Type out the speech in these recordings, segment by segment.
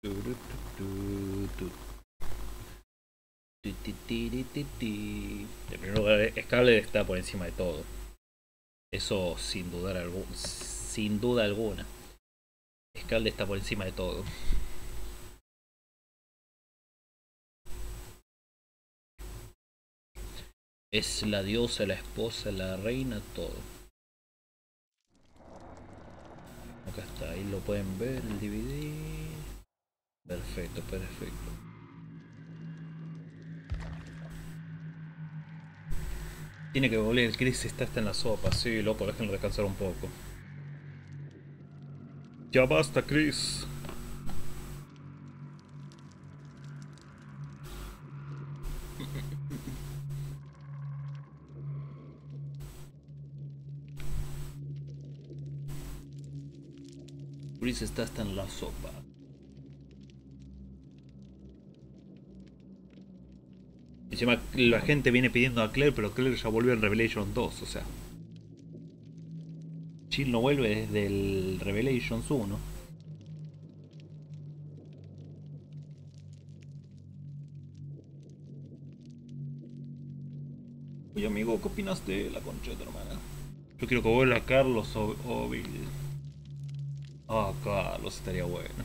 En primer lugar, Scarlet está por encima de todo. Eso sin duda alguna. Scarlet está por encima de todo. Es la diosa, la esposa, la reina, todo. Acá está, ahí lo pueden ver, el DVD. Perfecto, perfecto. Tiene que volver, el Chris está hasta en la sopa. Sí, loco, déjenlo descansar un poco. Ya basta, Chris. Chris está hasta en la sopa. Encima la gente viene pidiendo a Claire, pero Claire ya volvió en Revelation 2, o sea. Jill no vuelve desde el Revelations 1. Oye amigo, ¿qué opinas de la concha de tu hermana? Yo quiero que vuelva Carlos o Bill. Ah, Carlos estaría bueno.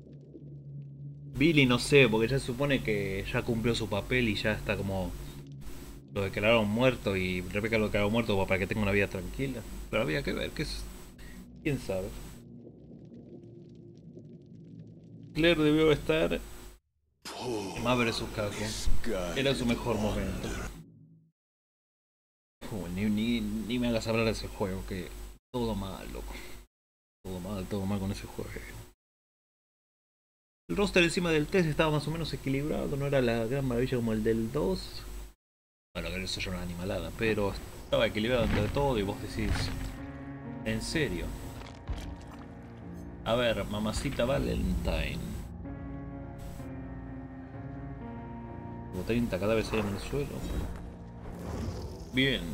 Billy no sé, porque ya se supone que ya cumplió su papel y ya está como... Lo declararon muerto y Rebeca lo declaró muerto para que tenga una vida tranquila. Pero había que ver, quién sabe. Claire debió estar en Maverick Sukaku. Era su mejor momento. Ni me hagas hablar de ese juego, que todo mal, loco. Todo mal con ese juego. El roster encima del 3 estaba más o menos equilibrado, no era la gran maravilla como el del 2. Bueno, que eso ya era una animalada, pero estaba equilibrado entre todo y vos decís... ¿En serio? A ver, mamacita Valentine. Como 30 cadáveres ahí en el suelo. Bien.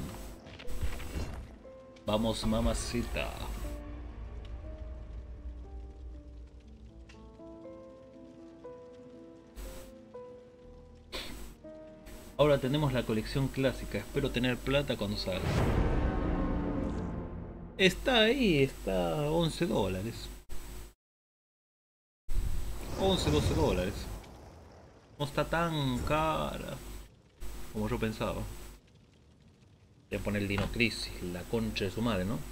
Vamos, mamacita. Ahora tenemos la colección clásica. Espero tener plata cuando salga. Está ahí, está a 11 dólares. 11, 12 dólares. No está tan cara como yo pensaba. Le pone el Dino Crisis, la concha de su madre, ¿no?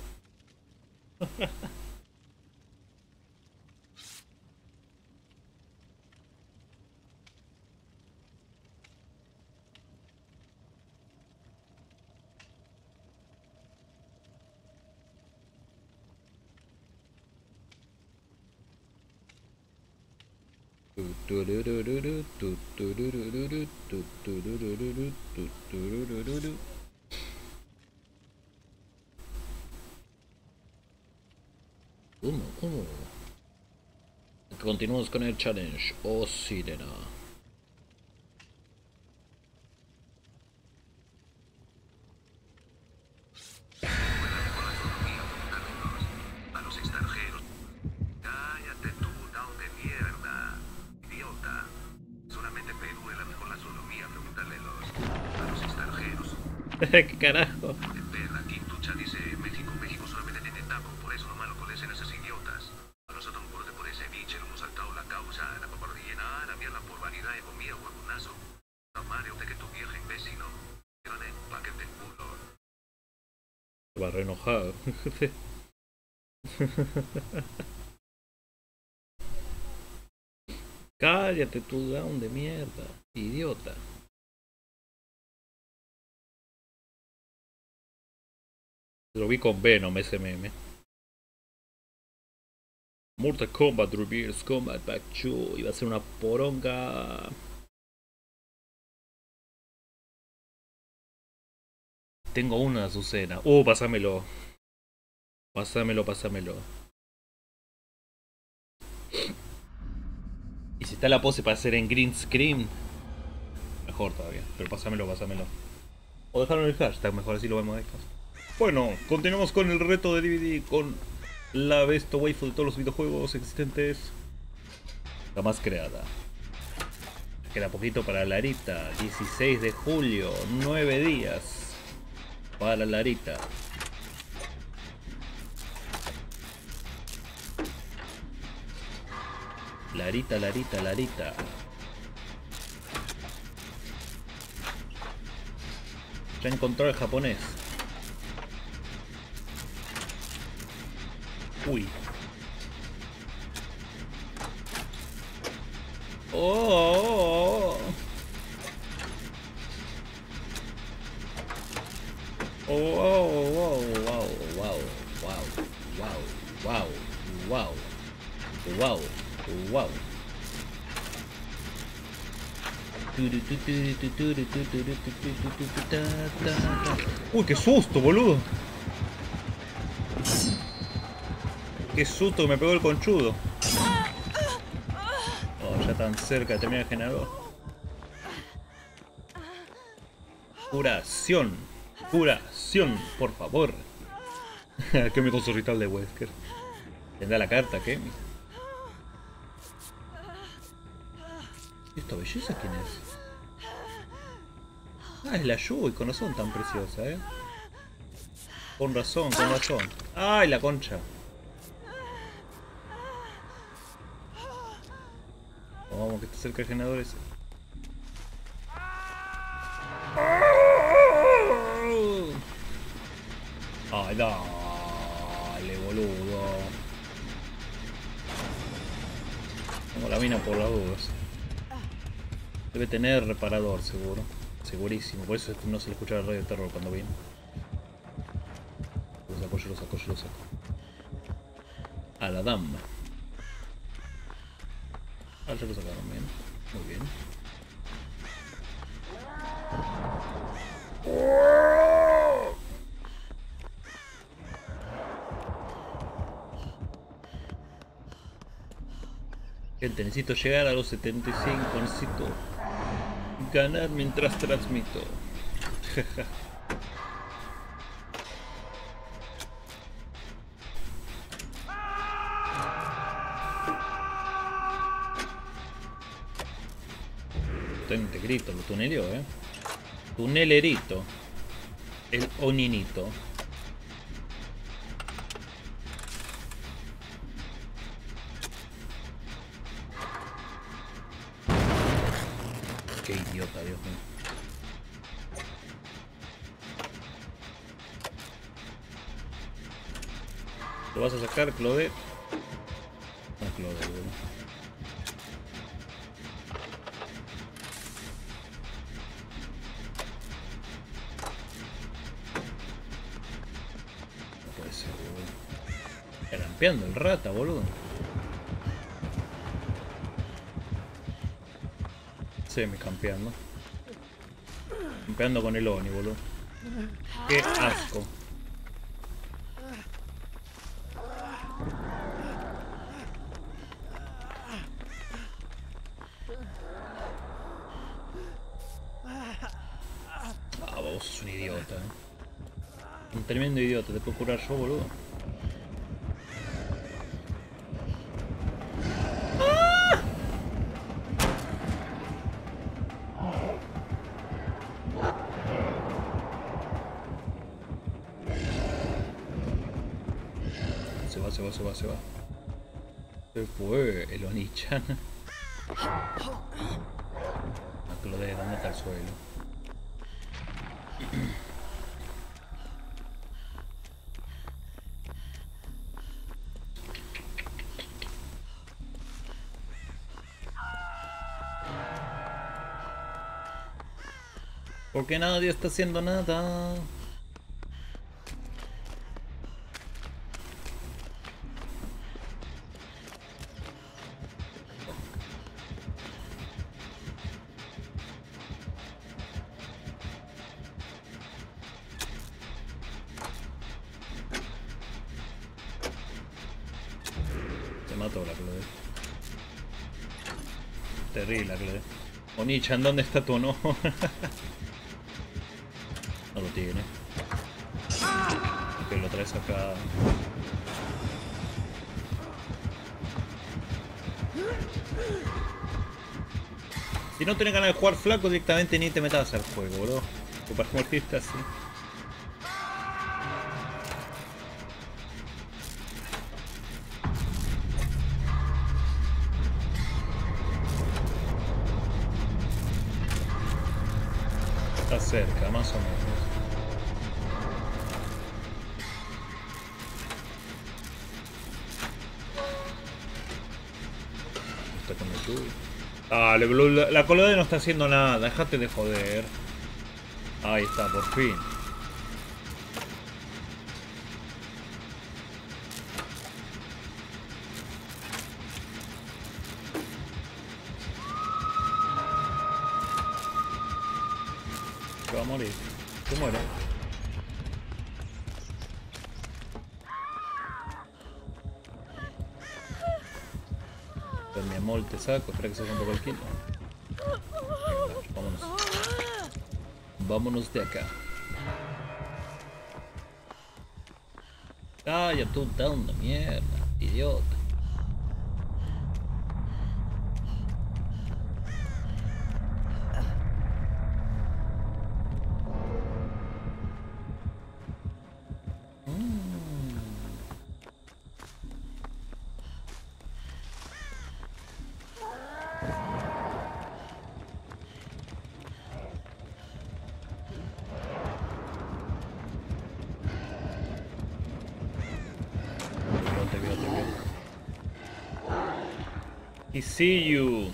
¿Cómo? Continuamos con el challenge. Oh, sirena. A los extranjeros. Cállate tú, down de mierda. Idiota. Solamente Perú es la mejor astronomía, pregúntale a los extranjeros. ¿Qué carajo? La Quintucha dice México solamente tiene taco, por eso lo malo conocen a esos idiotas. A nosotros por ese biche lo hemos saltado la causa, la papa rellena, la mierda por vanidad y comida huevonazo. No madre, usted que tu vieja imbécil, ¿no? Quiero un paquete de culo. Va re enojado. Cállate tú, down de mierda, idiota. Lo vi con Venom ese meme. Mortal Kombat Reverse Combat Back 2. Iba a ser una poronga. Tengo una Azucena. Pásamelo. Pásamelo. Y si está la pose para hacer en green screen, mejor todavía. Pero pásamelo. O dejarlo en el hashtag, mejor así lo vemos después. Bueno, continuamos con el reto de DVD con la best waifu de todos los videojuegos existentes. Jamás creada. Queda poquito para Larita. 16 de julio. 9 días. Para Larita. Larita, Larita, Larita. Ya encontró el japonés. Uy. Oh. Oh, wow, wow, wow, wow, wow, wow, wow, wow. Uy, qué susto, boludo. Qué susto que me pegó el conchudo. Oh, ya tan cerca de terminar el generador. Curación. Curación, por favor. Qué me consorrital de Wesker. ¿Tendrá la carta, qué? ¿Esta belleza quién es? Ah, es la Yui, con razón tan preciosa, ¿eh? Con razón, con razón. ¡Ay, la concha! Vamos, que está cerca el generador ese. ¡Ay, dale, boludo! Tengo la mina por las dudas. Debe tener reparador, seguro. Segurísimo, por eso no se le escucha el radio de terror cuando viene. Lo saco, yo lo saco, yo lo saco. A la dama. Ah, ya lo sacaron bien. Muy bien. Gente, necesito llegar a los 75, necesito ganar mientras transmito. Grito, lo tuneleó, tunelerito. El oninito. Qué idiota, Dios mío. ¿Lo vas a sacar, Claude? No, Claude, boludo. No puede ser, boludo. Campeando el rata, boludo. Semi-campeando. Campeando con el Oni, boludo. Qué asco. Ah, vos sos un idiota, Un tremendo idiota, te puedo curar yo, boludo. Se va. Se fue el Oni-chan. No te lo dejes, ¿dónde está el suelo? Porque nadie está haciendo nada. Mató la Claude. Terrible la Claude. Oni-chan, ¿dónde está tu honor? No lo tiene. Ok, lo traes acá. Si no tenés ganas de jugar flaco, directamente ni te metas al juego, bro. O para morirte así. Está cerca, más o menos. Está con el tuyo. Dale, Blue, la colada no está haciendo nada, déjate de joder. Ahí está, por fin. Se va a morir. Se muere. Pues mi amor, te saco, espera que se un poco el kilo. Vámonos. Vámonos de acá. Calla tú, down de mierda, idiota. He see you.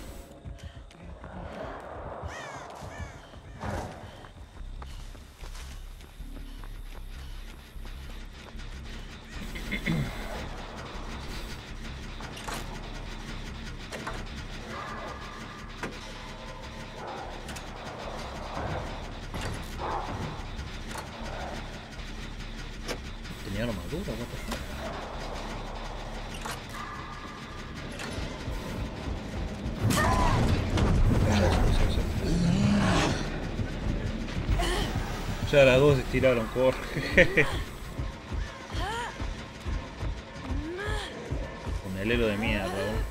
Tenía armadura, what the fuck. Ya las dos se tiraron, corre. Con el helo de mierda, ¿no?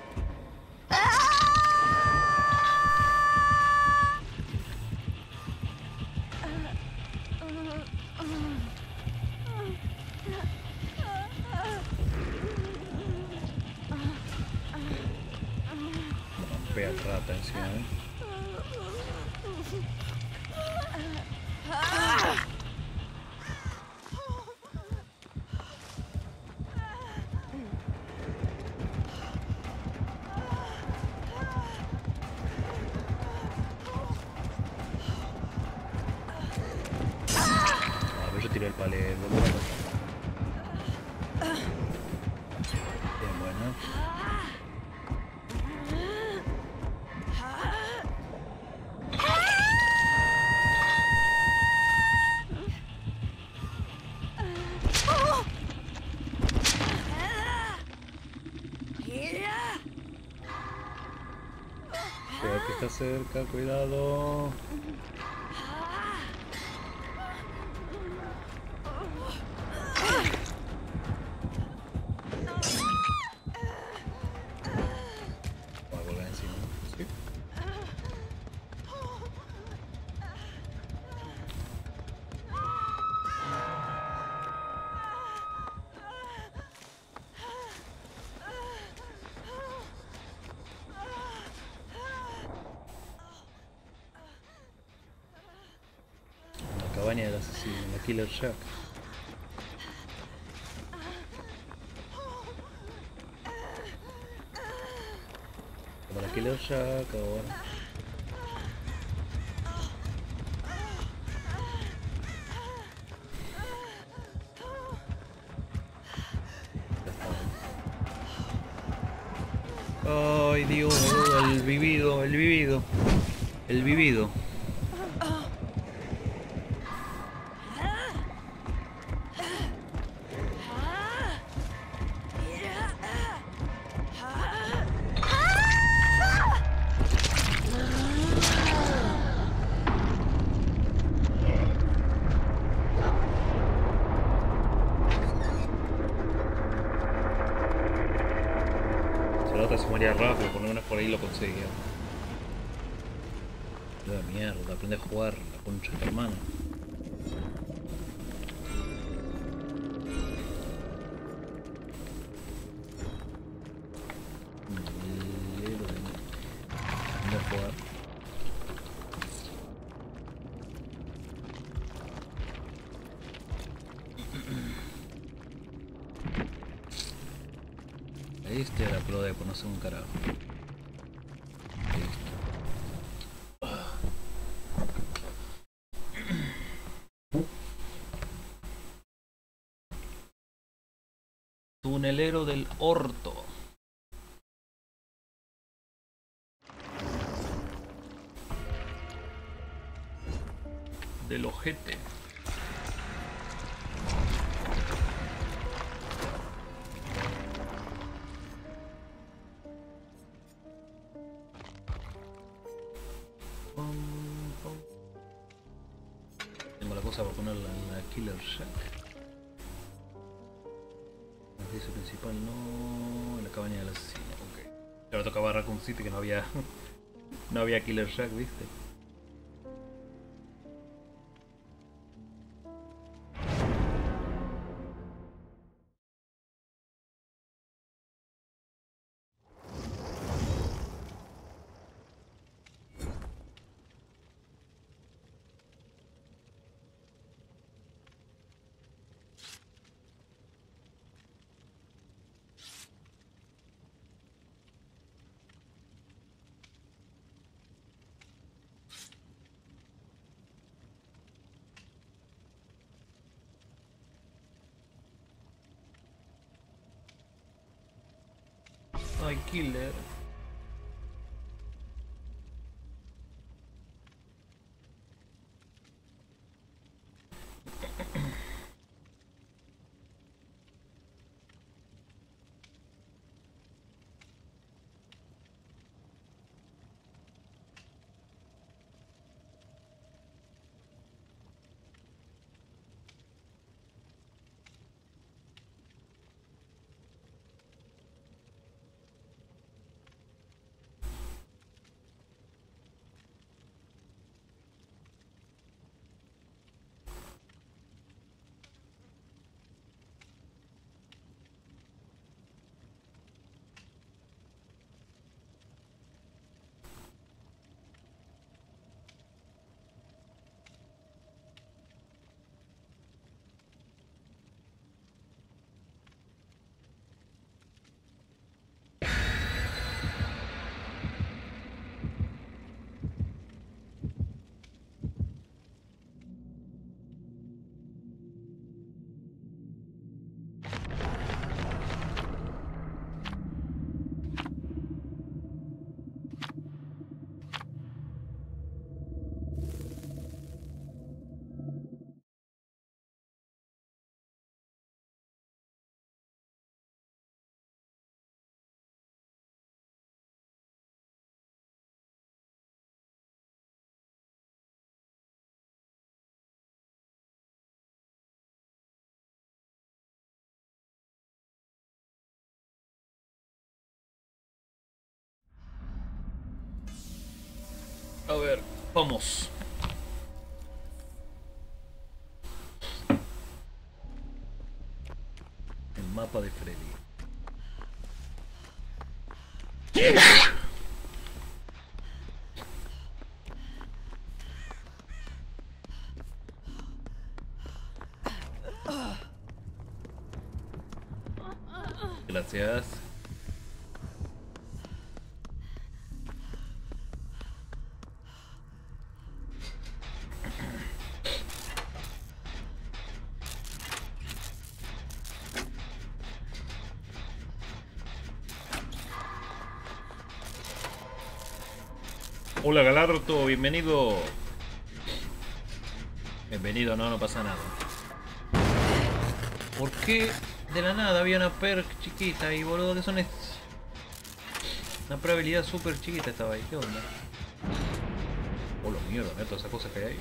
Una fea rata encima, ¿eh? Yo tiré el palet, boludo. Bien, bueno. Cuidado que está cerca, cuidado. Cabaña del asesino, la Killer Shack. Como la Killer Shack ahora. Ay Dios, el vivido, el vivido. El vivido. otra se moría rápido, por lo menos por ahí lo conseguía. De mierda, aprende a jugar la concha de tu hermana. Aprende a jugar. Este era pro de conocer un carajo. Tunelero del orto. Del ojete. Tengo la cosa para ponerla en la Killer Shack. El edificio principal no. La cabaña del asesino, ok. Ahora tocaba Raccoon City que no había. No había Killer Shack, ¿viste? Ay, Killer. A ver, vamos. El mapa de Freddy. Gracias. Hola Galarto, bienvenido. Bienvenido, no pasa nada. ¿Por qué de la nada había una perk chiquita y boludo que son una probabilidad súper chiquita estaba ahí? ¿Qué onda? Oh, lo mierda, todas esas cosas que hay ahí.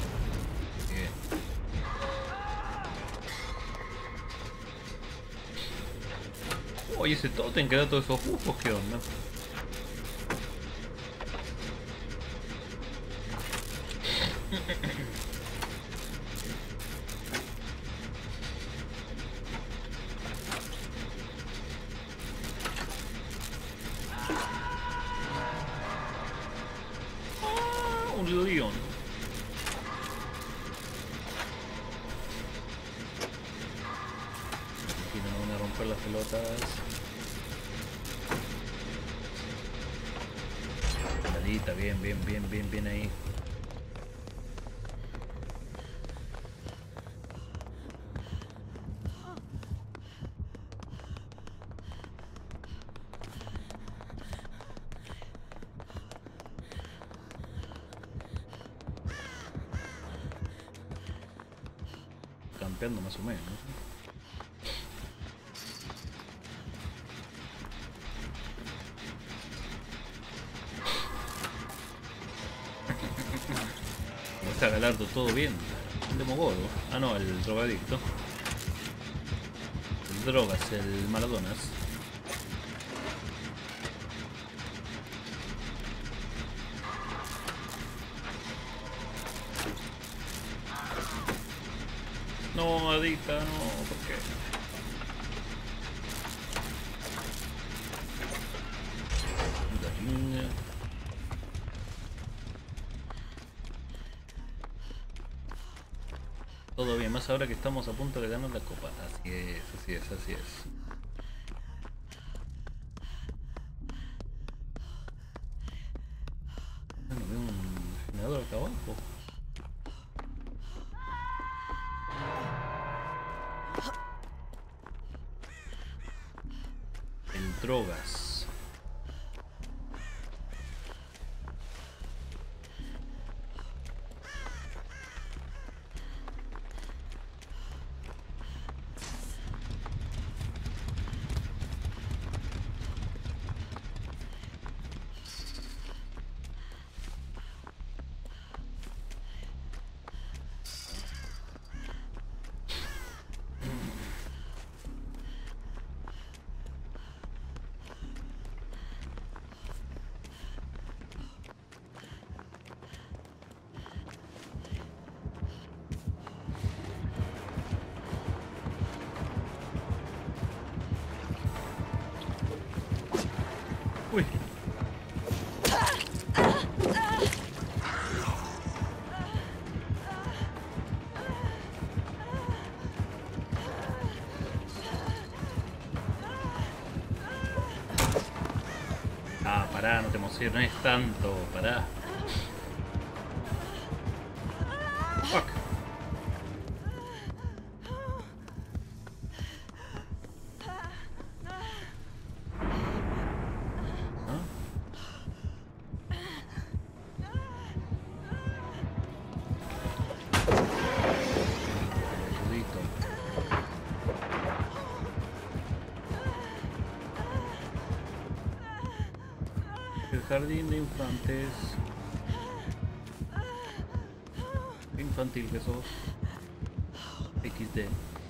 Bien. Oye, ese tótem que da todos esos bufos, ¿qué onda? Ah, un león. Aquí no van a romper las pelotas. Peladita, bien, bien, bien, bien, bien ahí. Campeando más o menos. Como está Galardo, todo bien. El Demogorgo. Ah no, el drogadicto. El drogas, el Maradonas. No, adicta, no, ¿por qué? Gallina. Todo bien, más ahora que estamos a punto de ganar la copa. Así es, así es, así es. Bueno, veo un generador acá abajo. El drogas. Uy. Ah, pará, no te emociones tanto, pará. Fuck. ¿Ah? Peludito. El jardín de infantes. Qué infantil que sos. XD.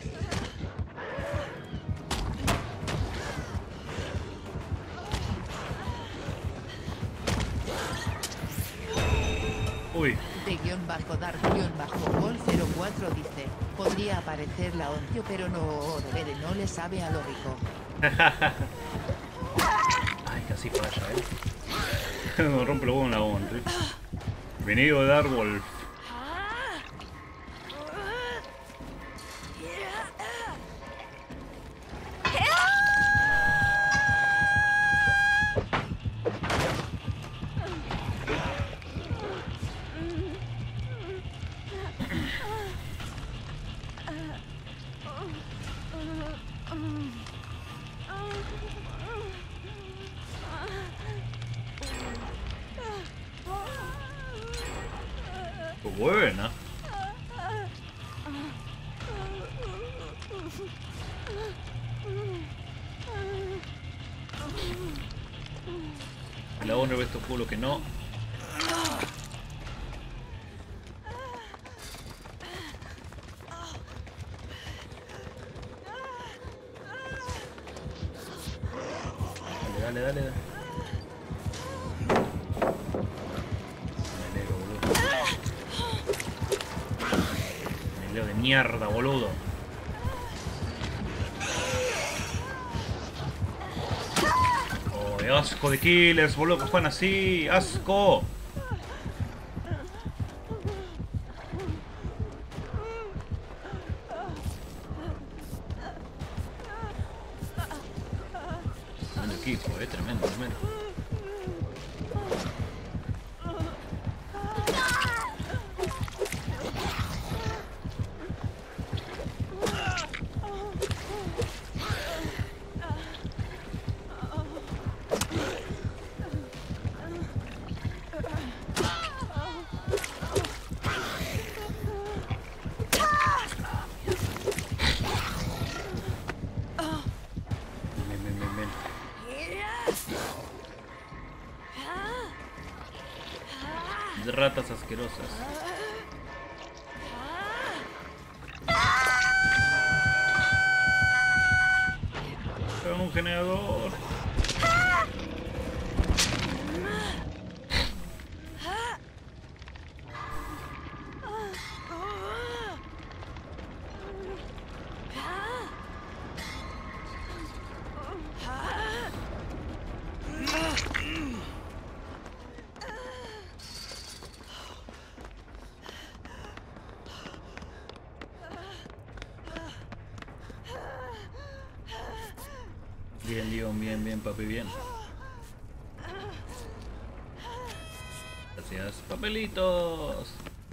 Uy. De guión bajo dark guión bajo gol 04 dice, podría aparecer la oncio pero no debe no le sabe a lo rico. Ay, casi falla, Me rompe los huevos en la onda. Venido de Darwolf. Buena. La honra de estos culos que no. Dale, dale, dale. Meleo, boludo. Meleo de mierda, boludo. Oh, asco de killers, boludo, que juegan así. Asco. Tremendo equipo, tremendo, tremendo. Ven, ven, ven, ven. Ratas asquerosas. Con un generador. Bien, Leon, bien, bien, papi, bien. Gracias. ¡Papelitos!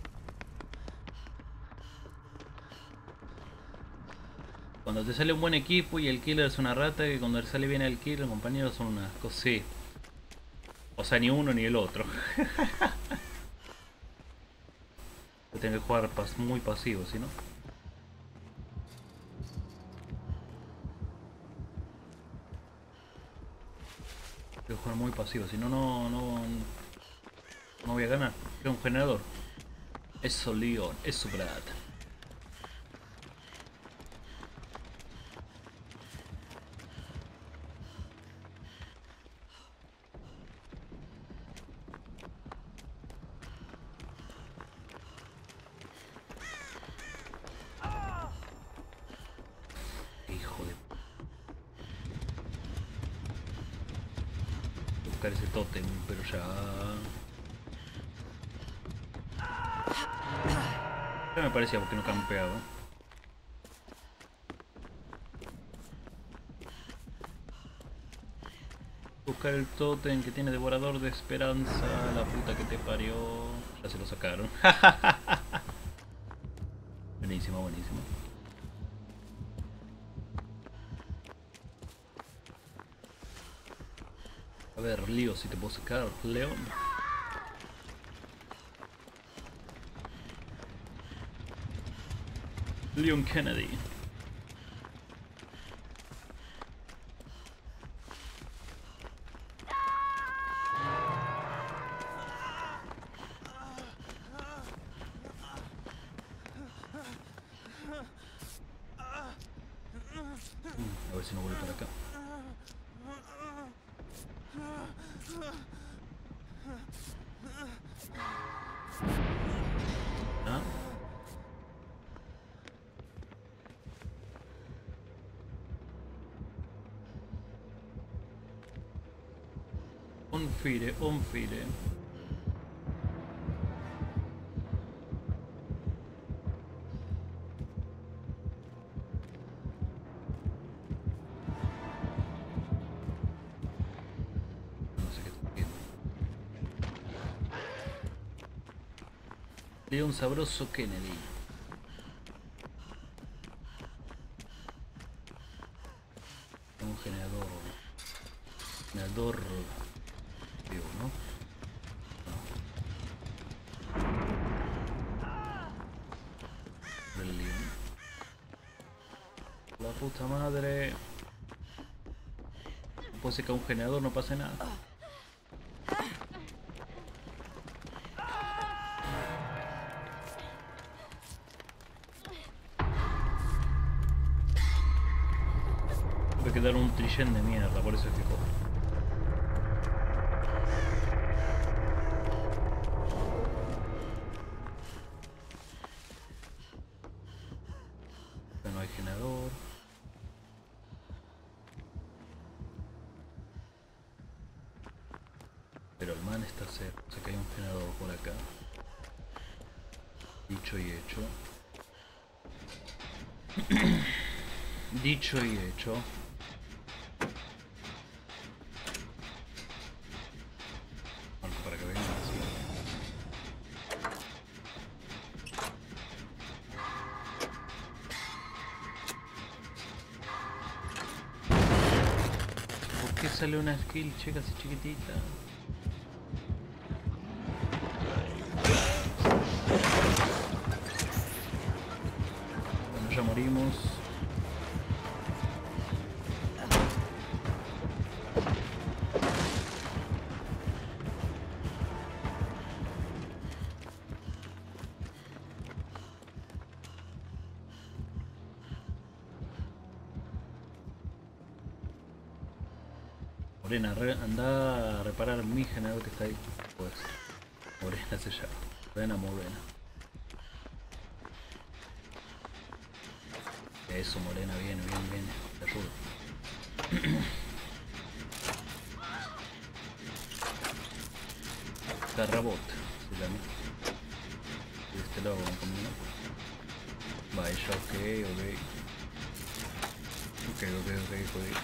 Cuando te sale un buen equipo y el killer es una rata, que cuando le sale bien el killer, los compañeros son unas cosas. Sí. O sea, ni uno ni el otro. Tengo que jugar muy pasivo, si no. Tengo que jugar muy pasivo, si no, no voy a ganar. Es un generador. Eso, Leon, eso, Brad. Hijo de... buscar ese tótem, pero ya... Ya me parecía porque no campeaba. Buscar el tótem que tiene devorador de esperanza. La puta que te parió. Ya se lo sacaron. Buenísimo, buenísimo. A ver, Leo, si te puedo sacar, León. Leon Kennedy. A ver si no vuelve para acá. ¿Ah? Un file, un file. No sé qué está haciendo. Leon Sabroso Kennedy. Un generador. Generador. Digo, ¿no? No. El Leon. La puta madre. No puede ser que a un generador no pase nada. Voy a quedar un trillén de mierda, por eso es que cojo. no hay generador. Pero el man está cerca, o sea que hay un generador por acá. Dicho y hecho. Dicho y hecho. Marco para que vengan así. ¿Por qué sale una skill checa así chiquitita? Bueno, ya morimos. Morena, anda a reparar mi generador que está ahí. Pues, Morena se llama. Morena. Eso, Morena, viene. Te ayudo. Carrabot, se llama. De este lado vamos a caminar. Vaya, ok. Joder.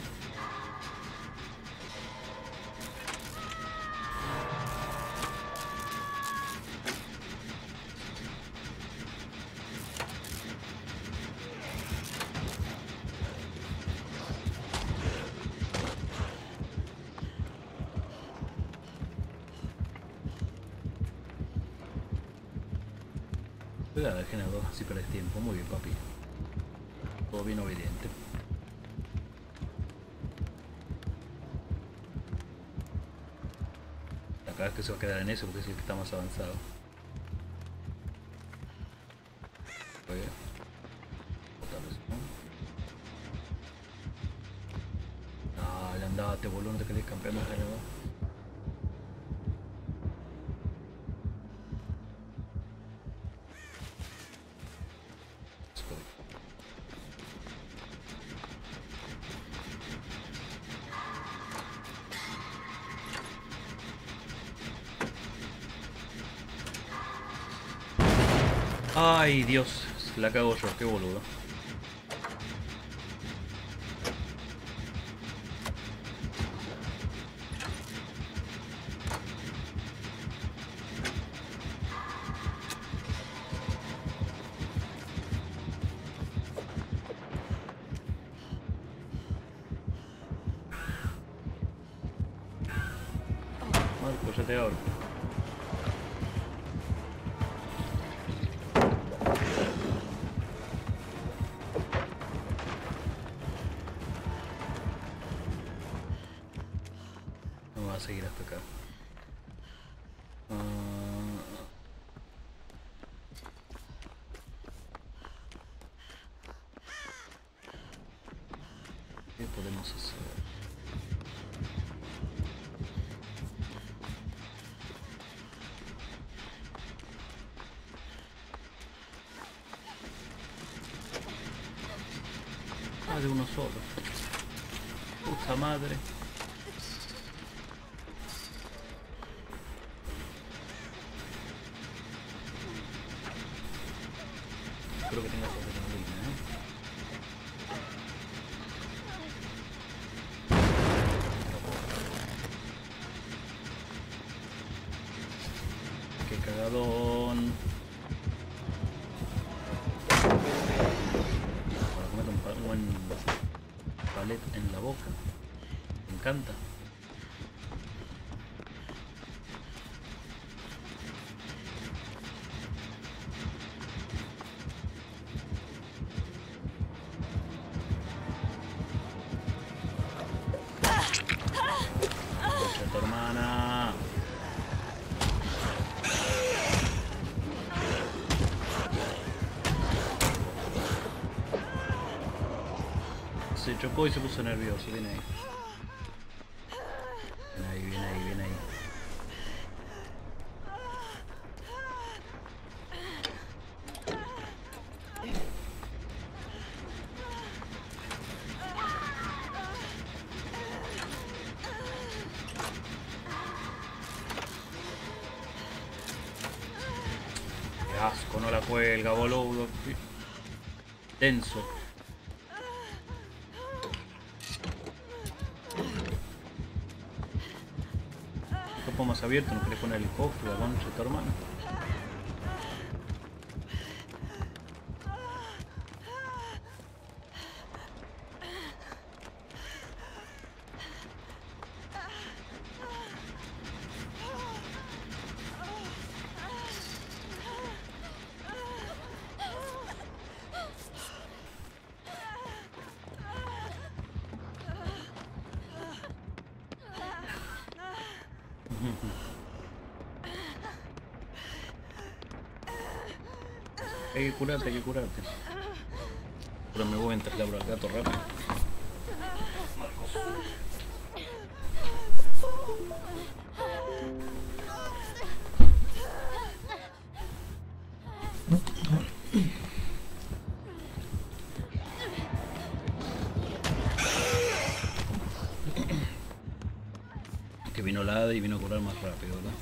Cuidado, el generador, así perdes tiempo. Muy bien, papi. Todo bien obediente. Acá es que se va a quedar en eso porque es el que está más avanzado. Oye. Otra vez, ¿no? Dale, andate, boludo, no te quedes campeando el generador. Ay, Dios, la cago yo, qué boludo. Marco, ya te abro. A seguir hasta acá. ¿Qué podemos hacer? Ah, de uno solo. Puta madre. Espero que tengas adrenalina, Qué cagadón. Para comer un buen palet en la boca. Me encanta. Tu hermana. Se chocó y se puso nervioso, viene ahí. Viene ahí. no la cuelga, boludo. Denso. Copo más abierto, no querés poner el cofre, la concha de tu hermano. Hay que curarte, hay que curarte. Pero me voy a entrar por el gato rápido. Que vino la hada y vino a curar más rápido, ¿verdad?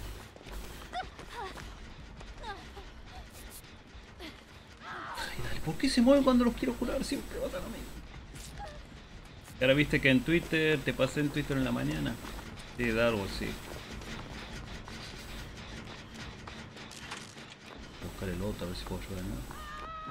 ¿Por qué se mueven cuando los quiero curar? Siempre botan a mí. Ahora viste que en Twitter, te pasé en Twitter en la mañana. Sí, Darwin, sí. Voy a buscar el otro, a ver si puedo ayudar, ¿no?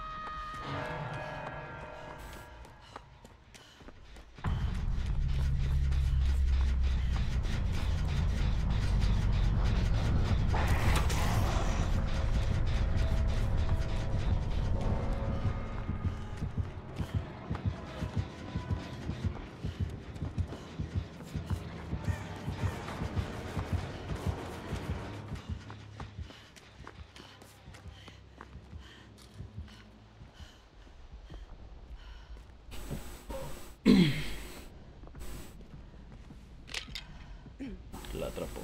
La atrapó.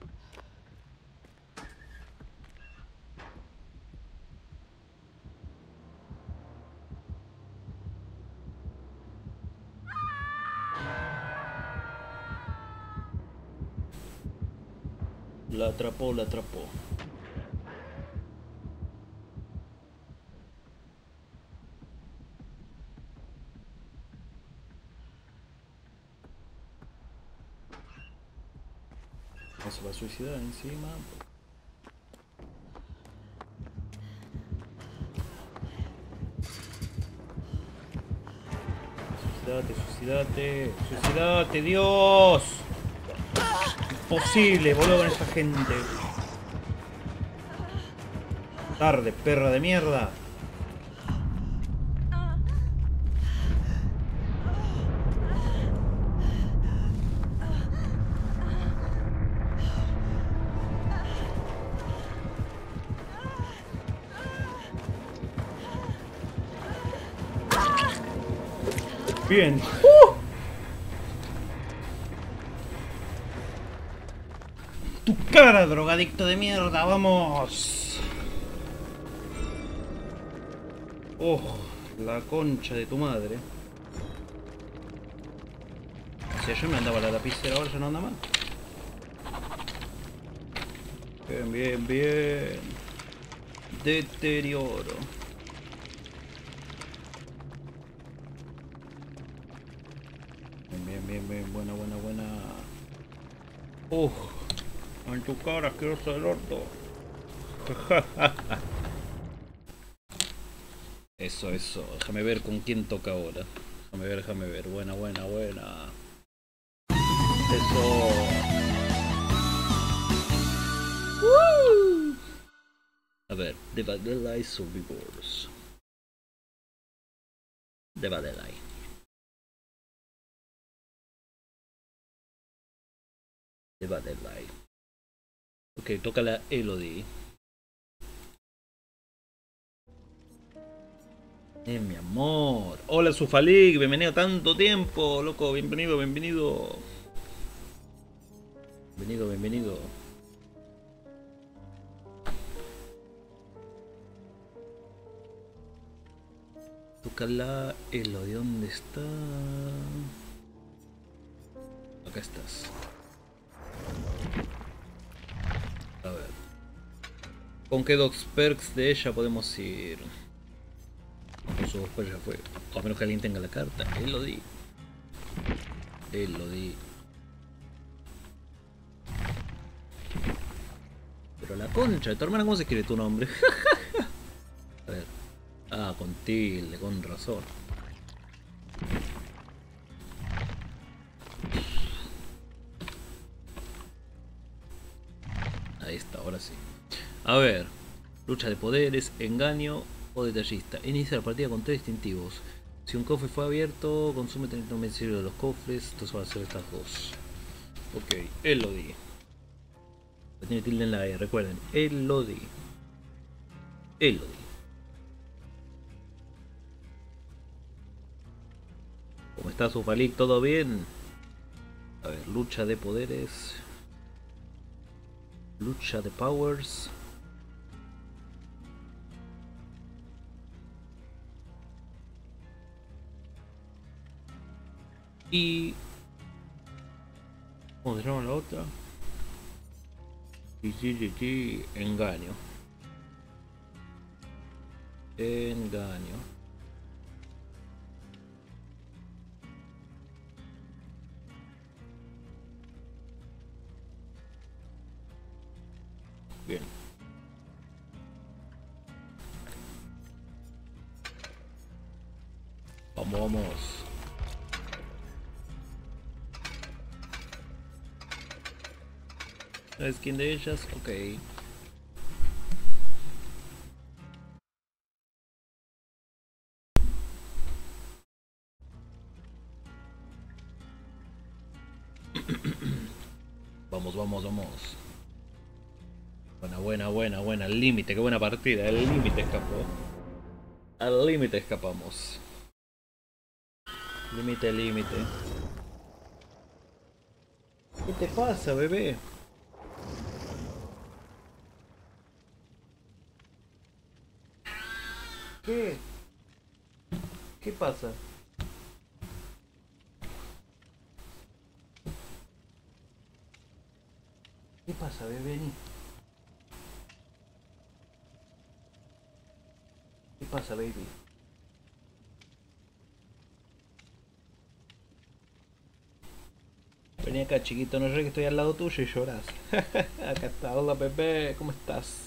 La atrapó, la atrapó. No se va a suicidar encima. Suicidate, suicidate, suicidate, Dios. Imposible, boludo, con esta gente. Tarde, perra de mierda. Bien. Tu cara, drogadicto de mierda, vamos. Oh, la concha de tu madre. Si ayer me andaba la lapicera, ahora ya no anda más. Bien, bien, bien. Deterioro. Bien, bien, bien, buena, buena, buena. En tu cara, asqueroso del orto. Eso, eso. Déjame ver con quién toca ahora. Déjame ver, déjame ver. Buena, buena, buena. Eso. A ver, The Vanilla Survivors. The Vanilla. The Vanilla. Ok, toca la Elodie. Mi amor. Hola Sufalik, bienvenido tanto tiempo, loco. Bienvenido, bienvenido. Bienvenido, bienvenido. Toca la Elodie, ¿dónde está? Acá estás. A ver. ¿Con qué dos perks de ella podemos ir? Con sus dos perks ya fue. O a menos que alguien tenga la carta. Él lo di. Él lo di. Pero la concha de tu hermana, ¿cómo se escribe tu nombre? A ver. Ah, con tilde, con razón. Ahí está, ahora sí. A ver. Lucha de poderes, engaño o detallista. Inicia la partida con 3 distintivos. Si un cofre fue abierto, consume 30 beneficios de los cofres. Entonces va a ser estas dos. Ok, Elodie. Tiene tilde en la E, recuerden. Elodie. Elodie. ¿Cómo está su Falik? ¿Todo bien? A ver, lucha de poderes. Lucha de powers. Y... ¿cómo se llama la otra? Engaño. Engaño. Bien. Vamos, vamos. ¿La skin de ellas? Ok. Vamos, vamos, vamos. Buena. Al límite, qué buena partida. Al límite escapó. Al límite escapamos. Límite, límite. ¿Qué te pasa, bebé? ¿Qué? ¿Qué pasa? ¿Qué pasa, bebé? Vení. ¿Qué pasa, baby? Vení acá, chiquito, no sé que estoy al lado tuyo y lloras. Acá está, hola bebé, ¿cómo estás?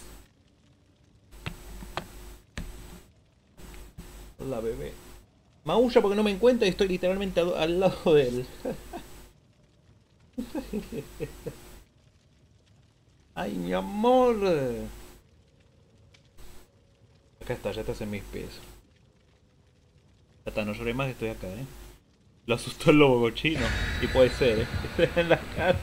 Hola bebé. Maulla porque no me encuentra y estoy literalmente al lado de él. Ay, mi amor. Acá está, ya estás en mis pies. Ya está, no lloré más, estoy acá, Lo asustó el lobo cochino. Y puede ser, en la cara.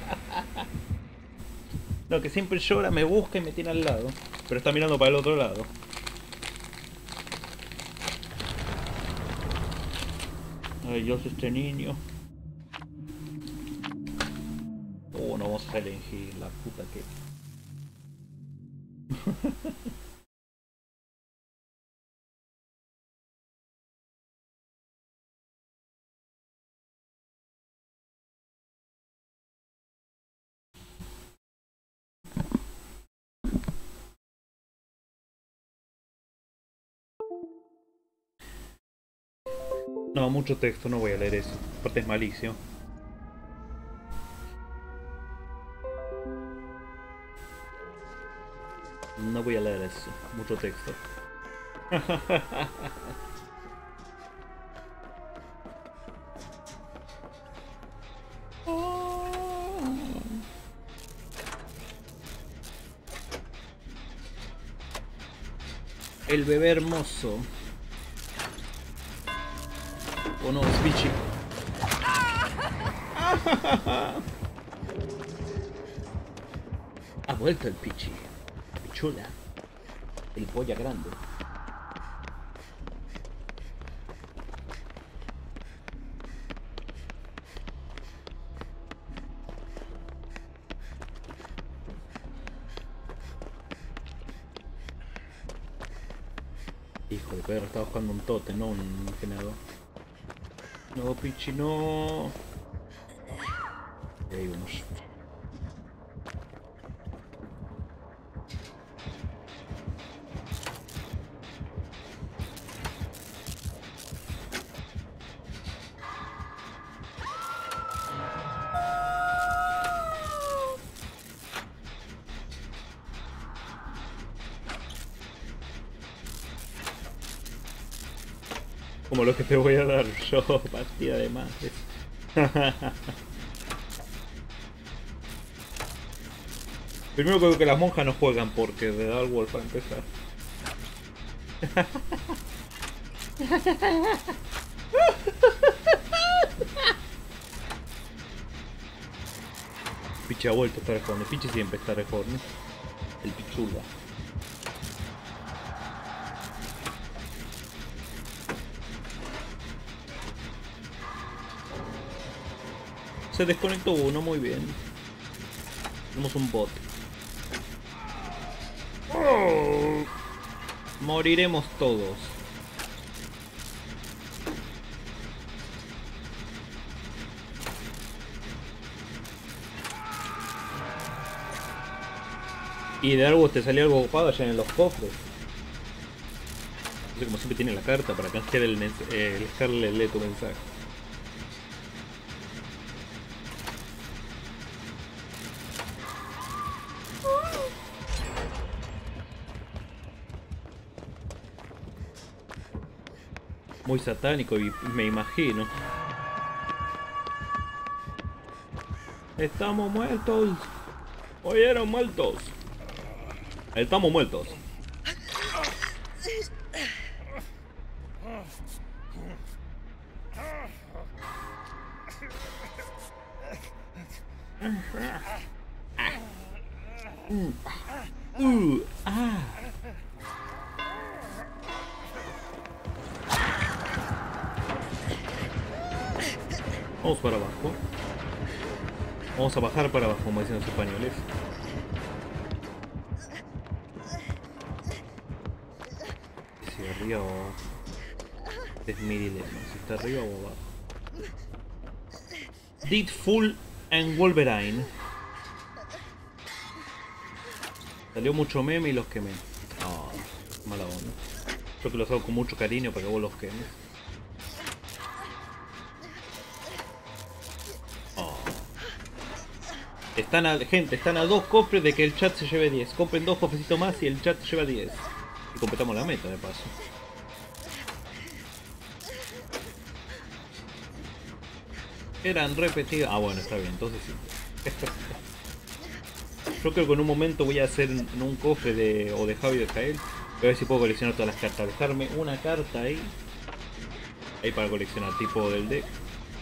No, que siempre llora, me busca y me tiene al lado. Pero está mirando para el otro lado. Ay, Dios, este niño. Oh, no vamos a elegir la puta que... No, mucho texto, no voy a leer eso. Aparte es malicio. No voy a leer eso. Mucho texto. El bebé hermoso. Oh no, es Pichi. Ha vuelto el Pichi. La pichula. El polla grande. Hijo de perro, está buscando un tote, no un generador. No, Pichi, no. Y ahí vamos. como lo que te voy a dar yo, partida de madres. Primero creo que las monjas no juegan porque de Dark Wolf para empezar. Pichi ha vuelto a estar Horny. Pichi siempre está Horny. El pichula. Se desconectó uno, muy bien. Tenemos un bot. Oh, moriremos todos. Y de algo te salió algo ocupado allá en los cofres. Entonces, como siempre tiene la carta para canjear el Scarlet lee tu mensaje. Muy satánico y me imagino. Estamos muertos. Oyeron muertos. Estamos muertos. Vamos para abajo. Vamos a bajar para abajo, como dicen los españoles. Si arriba o abajo. Es mi dilema, si está arriba o abajo. Deadpool and Wolverine. Salió mucho meme y los quemé. Oh, mala onda. Yo que los hago con mucho cariño para que vos los quemes. Gente, están a 2 cofres de que el chat se lleve 10. Compren 2 cofrecitos más y el chat se lleva 10. Y completamos la meta de paso. Eran repetidas. Ah, bueno, está bien, entonces sí. Yo creo que en un momento voy a hacer en un cofre de o de Javi o de Jael. Voy a ver si puedo coleccionar todas las cartas. Dejarme una carta ahí. Ahí para coleccionar, tipo del deck.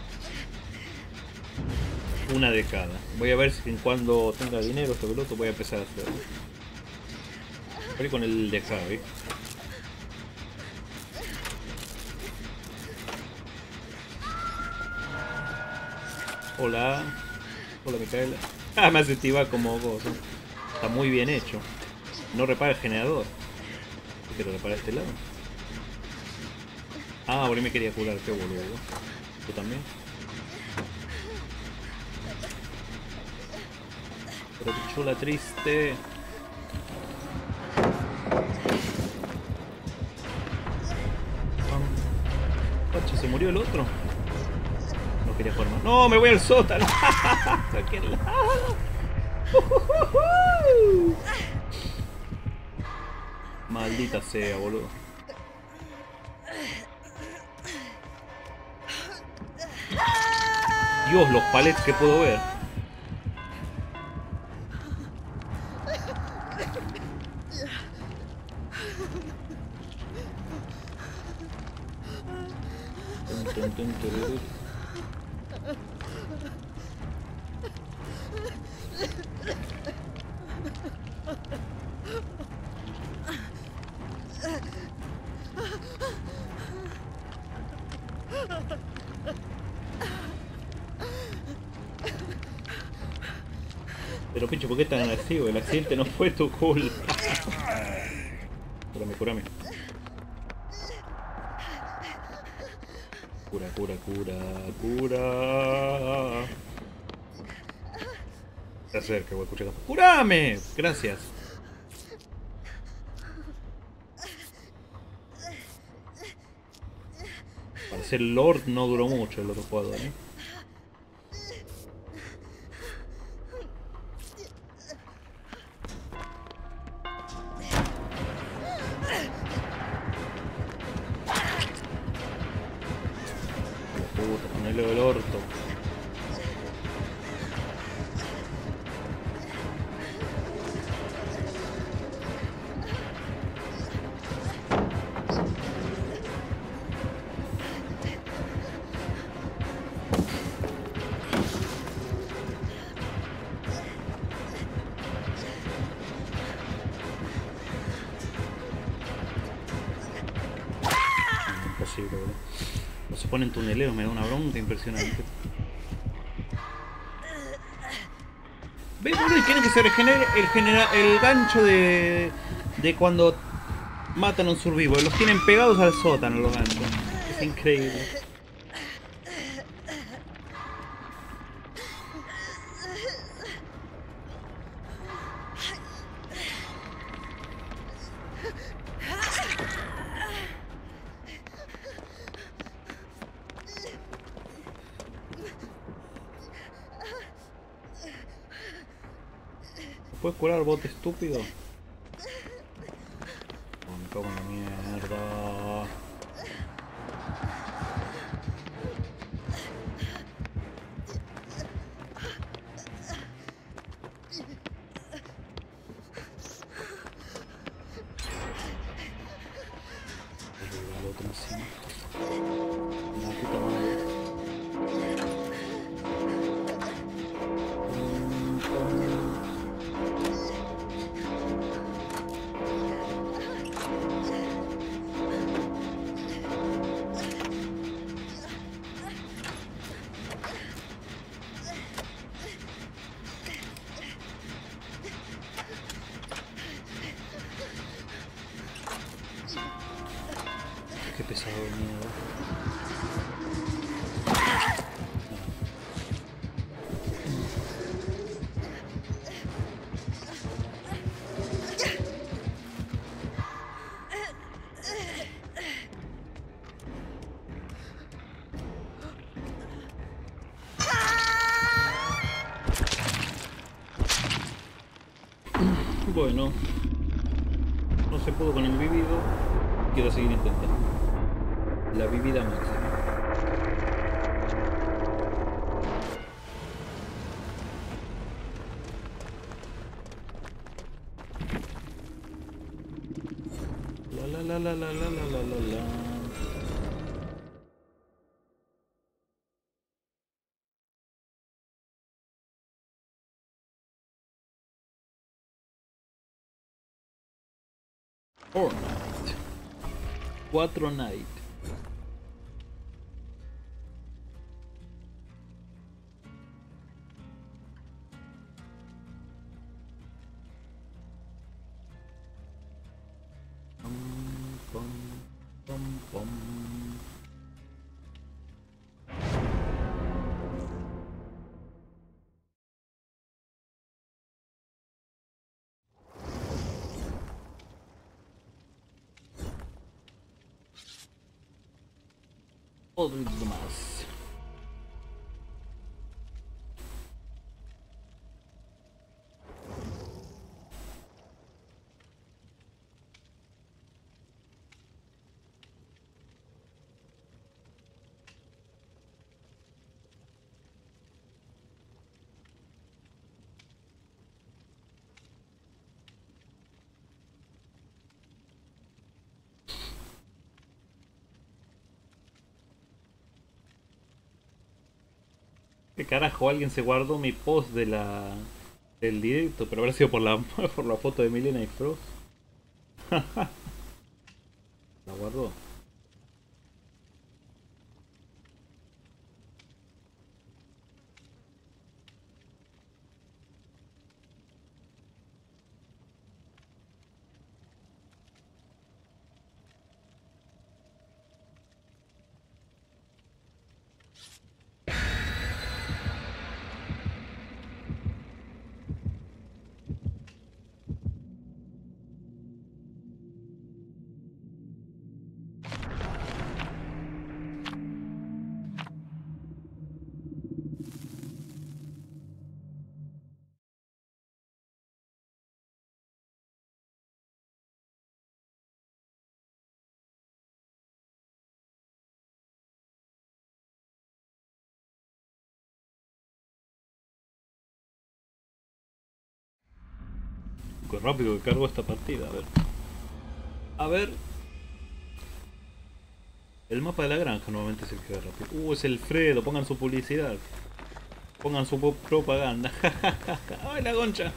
Una de cada. Voy a ver si cuando tenga dinero este piloto voy a empezar a hacerlo. Voy con el de Javi. Hola. Hola Micaela. Ah, me activa como gozo. Está muy bien hecho. No repara el generador. Pero repara este lado. Ah, por ahí me quería curar, qué boludo. ¿Tú también? Pero qué chula triste. Pacha, ¿se murió el otro? No quería jugar más. ¡No! ¡Me voy al sótano! ¿A qué lado? Maldita sea, boludo. Dios, los palets que puedo ver. Pero pincho, ¿por qué tan agresivo? El accidente no fue tu culpa. Cúrame, cúrame. Cura, cura, cura, cura. Se acerca, voy a escuchar. ¡Cúrame! Gracias. Para ser Lord no duró mucho el otro jugador, ¿eh? gusta ponerle el orto. Imposible, boludo. No se ponen tuneleos, me da una bronca impresionante. ¿Ves, boludo? Y quieren que se regenere el gancho de cuando matan a un survivo. Los tienen pegados al sótano los ganchos. Es increíble. ¿Puedes curar, bote estúpido? Oh, me cago en la mierda. El otro encima. La puta madre. Qué pesado de mierda. Bueno, no se pudo con el vivido. Quiero seguir intentando. La vivida máxima. La. Fortnite. 4 Night. Pom. Otro más. ¿Qué carajo? Alguien se guardó mi post del directo, pero habrá sido por la por la foto de Milena y Frost. La guardó. Qué rápido que cargo esta partida, a ver. A ver. El mapa de la granja normalmente es el que va rápido. Es el Fredo, pongan su publicidad. Pongan su propaganda. ¡Ay, la concha!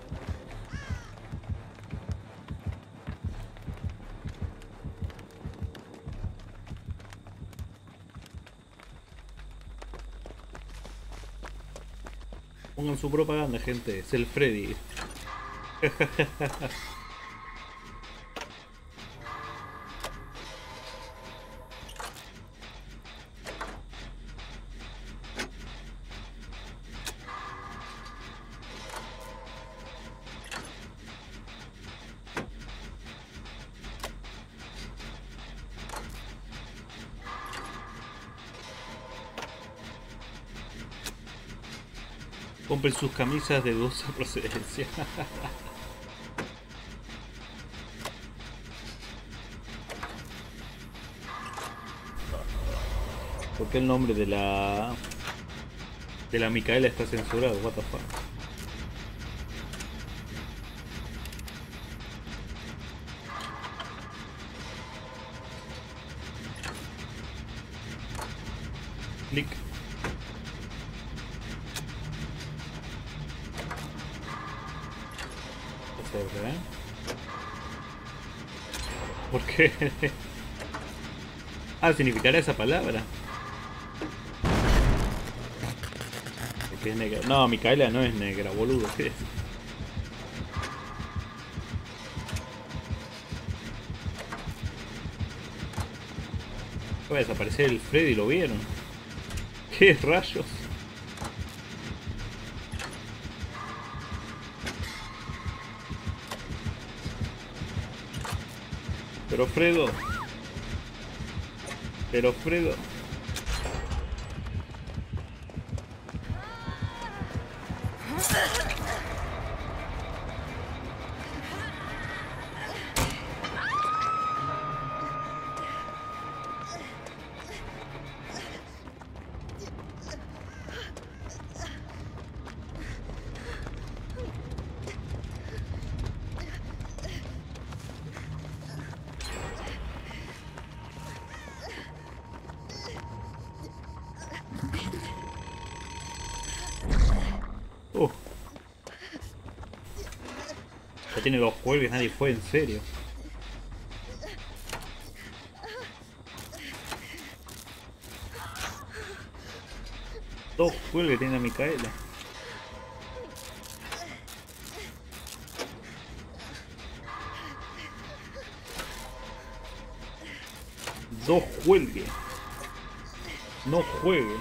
Pongan su propaganda, gente. Es el Freddy. Compren sus camisas de dudosa procedencia. ¿Por qué el nombre de la Micaela está censurado? What the fuck. Clic. ¿Por qué? Ah, significará esa palabra. Porque es negra. No, Micaela no es negra, boludo. ¿Qué es? Va a desaparecer el Freddy, ¿lo vieron? ¿Qué rayos? Pero Fredo. Pero Fredo. Ya tiene 2 jueves, nadie fue, en serio. Dos jueves tiene a Micaela. Dos jueves. No juegue.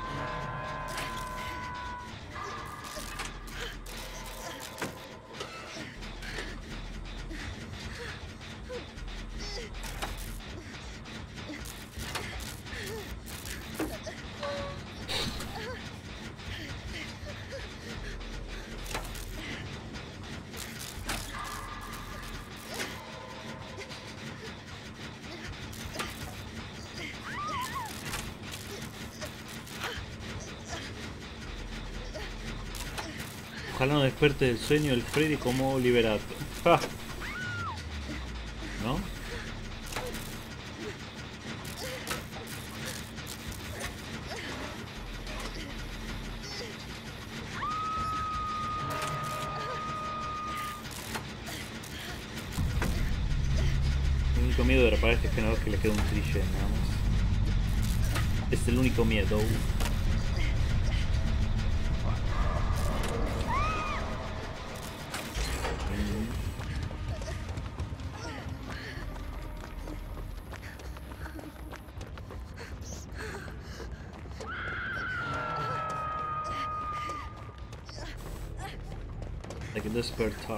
Ojalá no despierte del sueño el Freddy como Liberato. ¡Ja! ¿No? El único miedo de reparar este generador es que le queda un trillo nada más. Es el único miedo. Like a despertar.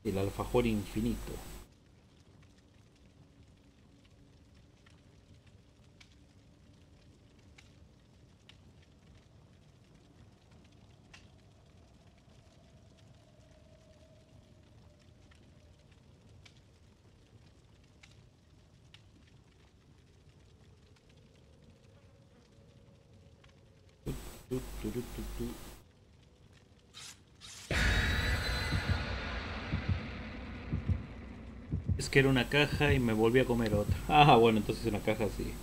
El alfajor infinito. Es que era una caja y me volví a comer otra. Ah, bueno, entonces una caja sí.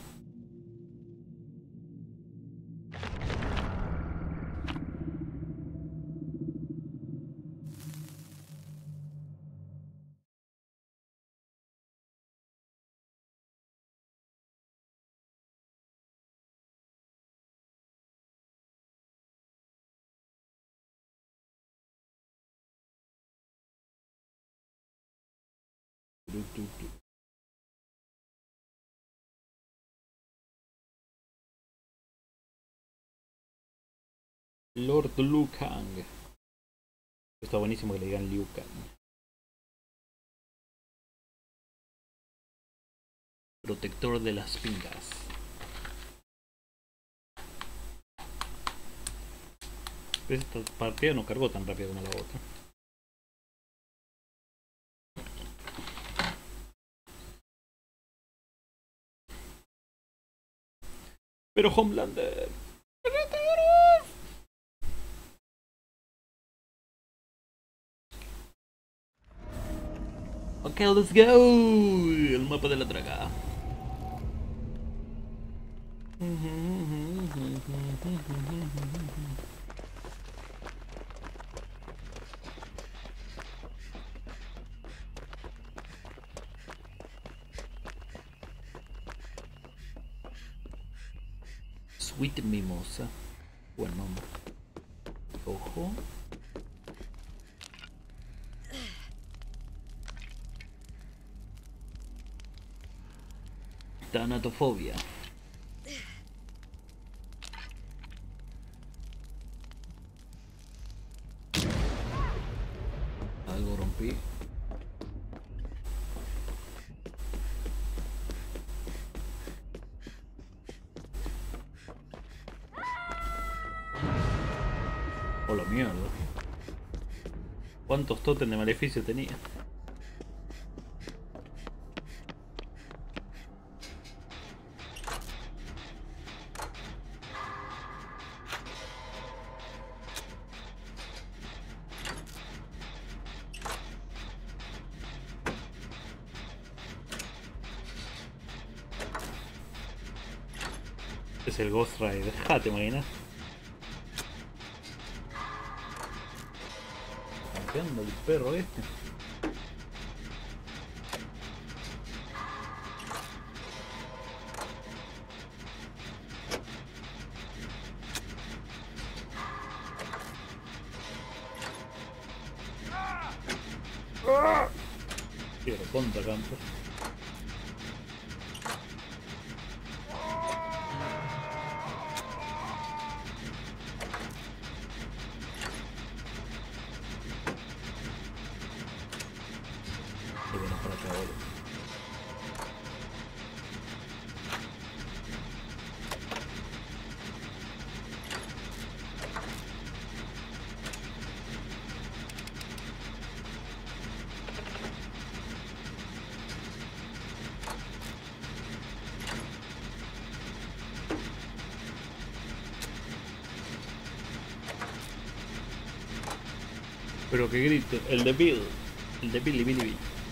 Lord Liu Kang. Está buenísimo que le digan Liu Kang. Protector de las pingas. Esta partida no cargó tan rápido como la otra. Pero Homelander. Ok, let's go. El mapa de la draga. Sweet Mimosa. Buen nombre. Ojo. Tanatofobia. Algo rompí. Oh, la mierda. ¿Cuántos tótems de maleficio tenía? Es el Ghost Rider. Ja, ¿te imaginas? ¿Qué anda el perro este? Quiero contra campo. Y viene para acá, boludo. Pero que grito, el de Bill, el de Billy Billy Bill.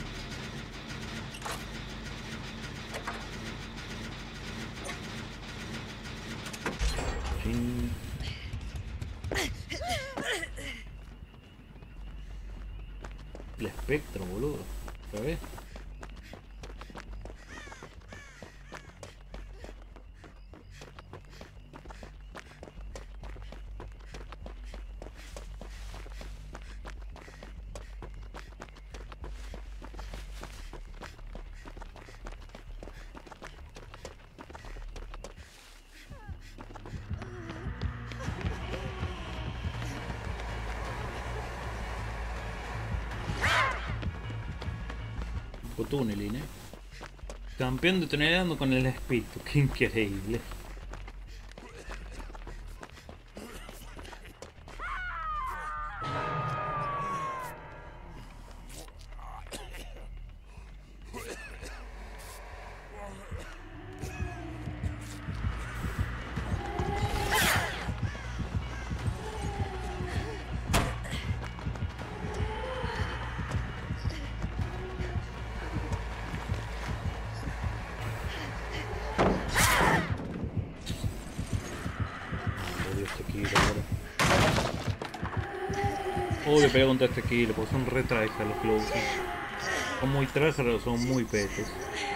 Sí. El espectro, boludo. ¿Lo ves? tunneling, Campeón de tunelando con el espíritu, qué increíble. Obvio pelear contra este kilo, porque son re tryhard los que lo usan. Son muy tryhard o son muy petes.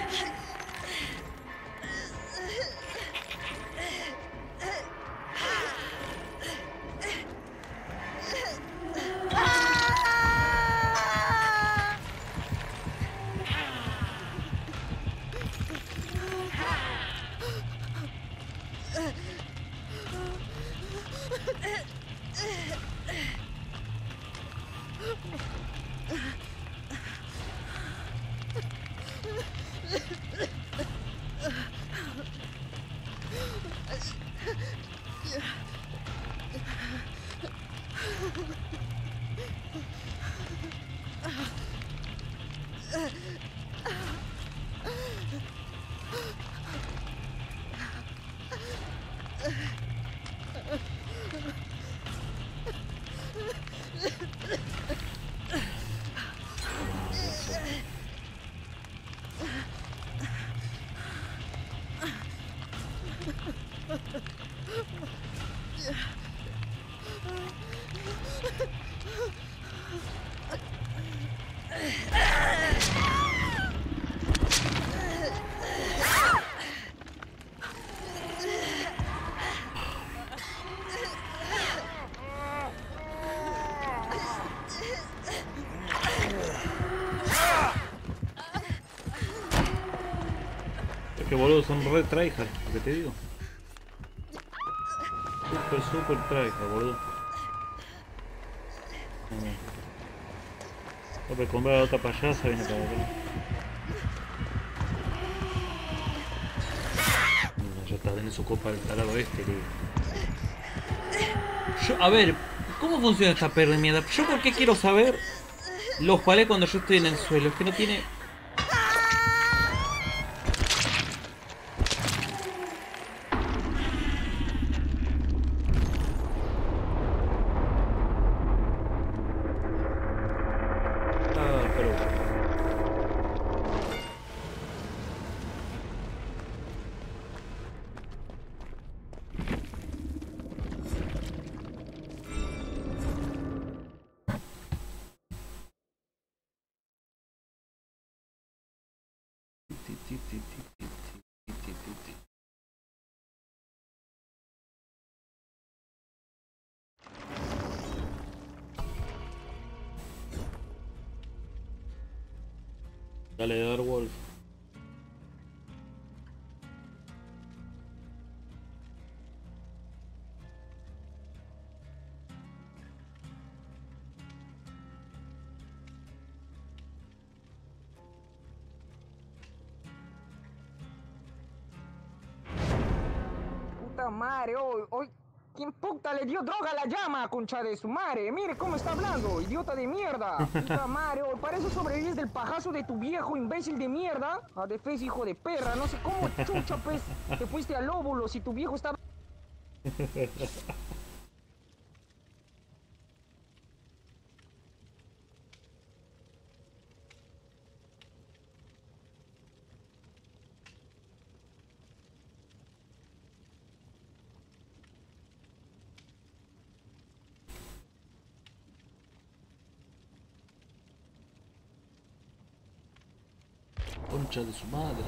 Que boludo, son re tryhard, lo que te digo. Super tryhard, boludo. Voy a comprar a otra payasa, viene para acá. Ya está, denle su copa al tarado este, tío. A ver, ¿cómo funciona esta perra de mierda? Yo porque quiero saber los palés cuando yo estoy en el suelo. Es que no tiene... Dale, Dark Wolf. Puta madre, hoy, ¿quién puta le dio droga a la llama, concha de su madre? Mire cómo está hablando, idiota de mierda. Puta madre, hoy parece sobrevives del pajazo de tu viejo imbécil de mierda. A defensa, hijo de perra, no sé cómo chucha, pues, te fuiste al óvulo si tu viejo estaba... Concha de su madre.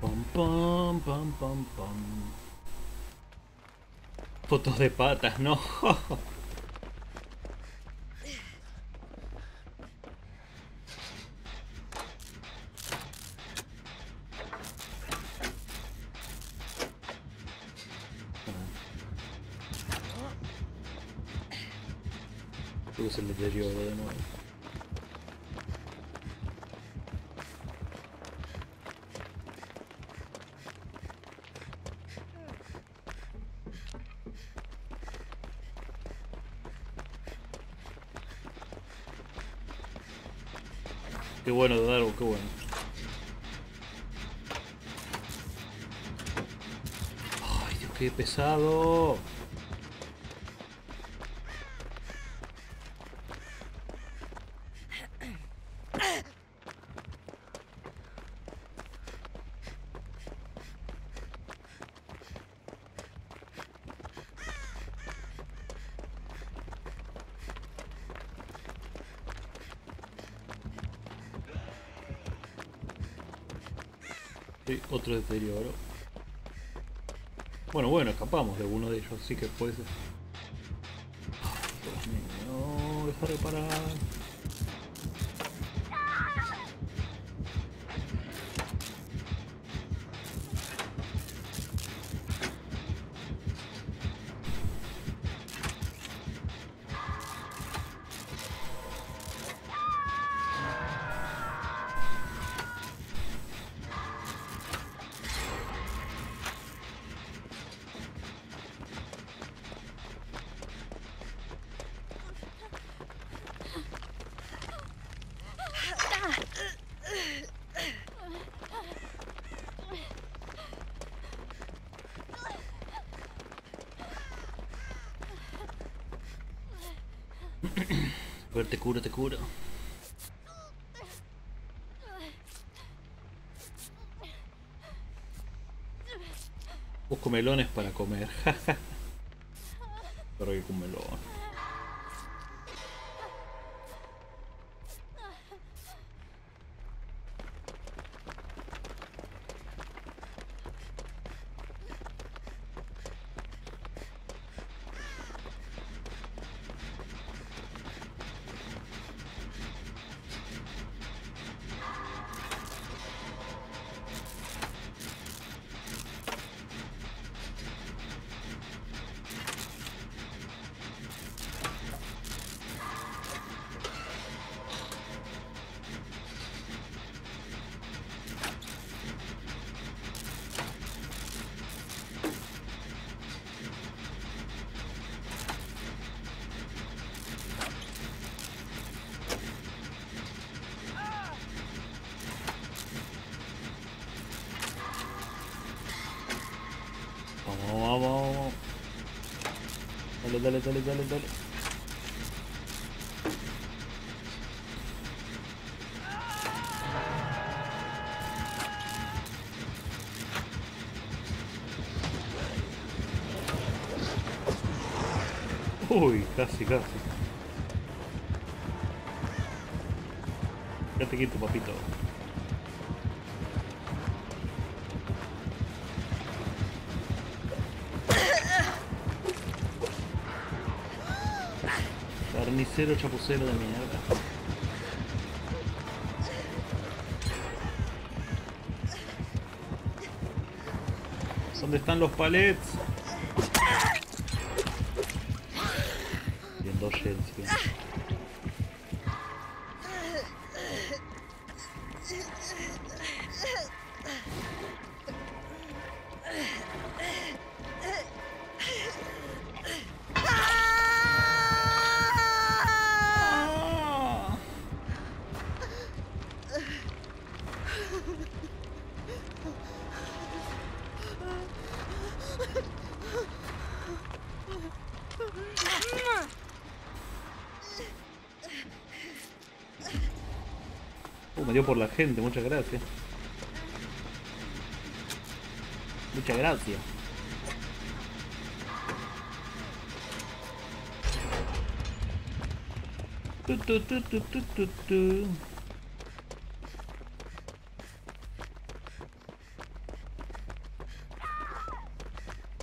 Pam, pam, pam, pam, pam. Fotos de patas, no. Creo que se le deterioró de nuevo. Qué bueno, Darbo, qué bueno. Ay, Dios, qué pesado. Sí, otro deterioro. Bueno, escapamos de uno de ellos, así que puede ser. Ay, Dios mío, no, deja de reparar. A ver, te curo, te curo. Busco melones para comer. Pero que con melón. Vamos. Dale. Uy, casi. Quédate quieto, papito. Carnicero chapucero de mierda. ¿Dónde están los palets? Bien, dos shells, bien. Me dio por la gente, muchas gracias. Muchas gracias.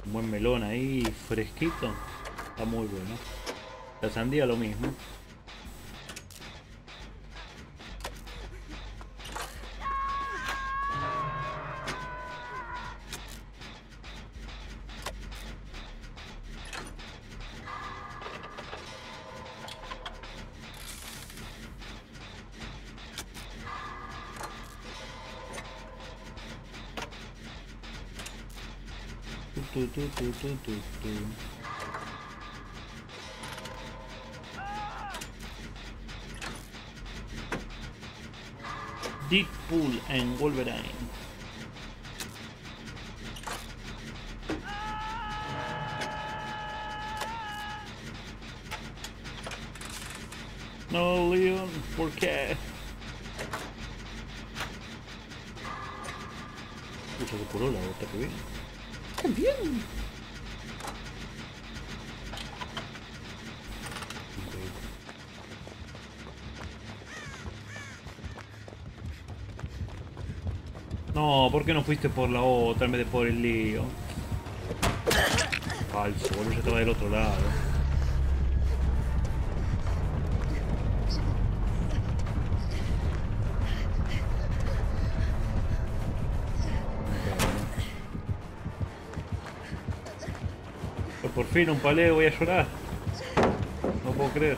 Un buen melón ahí, fresquito. Está muy bueno. La sandía lo mismo. Deadpool and Wolverine. No, Leon, ¿por qué? Pucha, se curó la bota que viene. ¡Bien! No, ¿por qué no fuiste por la otra en vez de por el lío? Falso, boludo, ya estaba del otro lado. Pues por fin un paleo, voy a llorar. No puedo creer.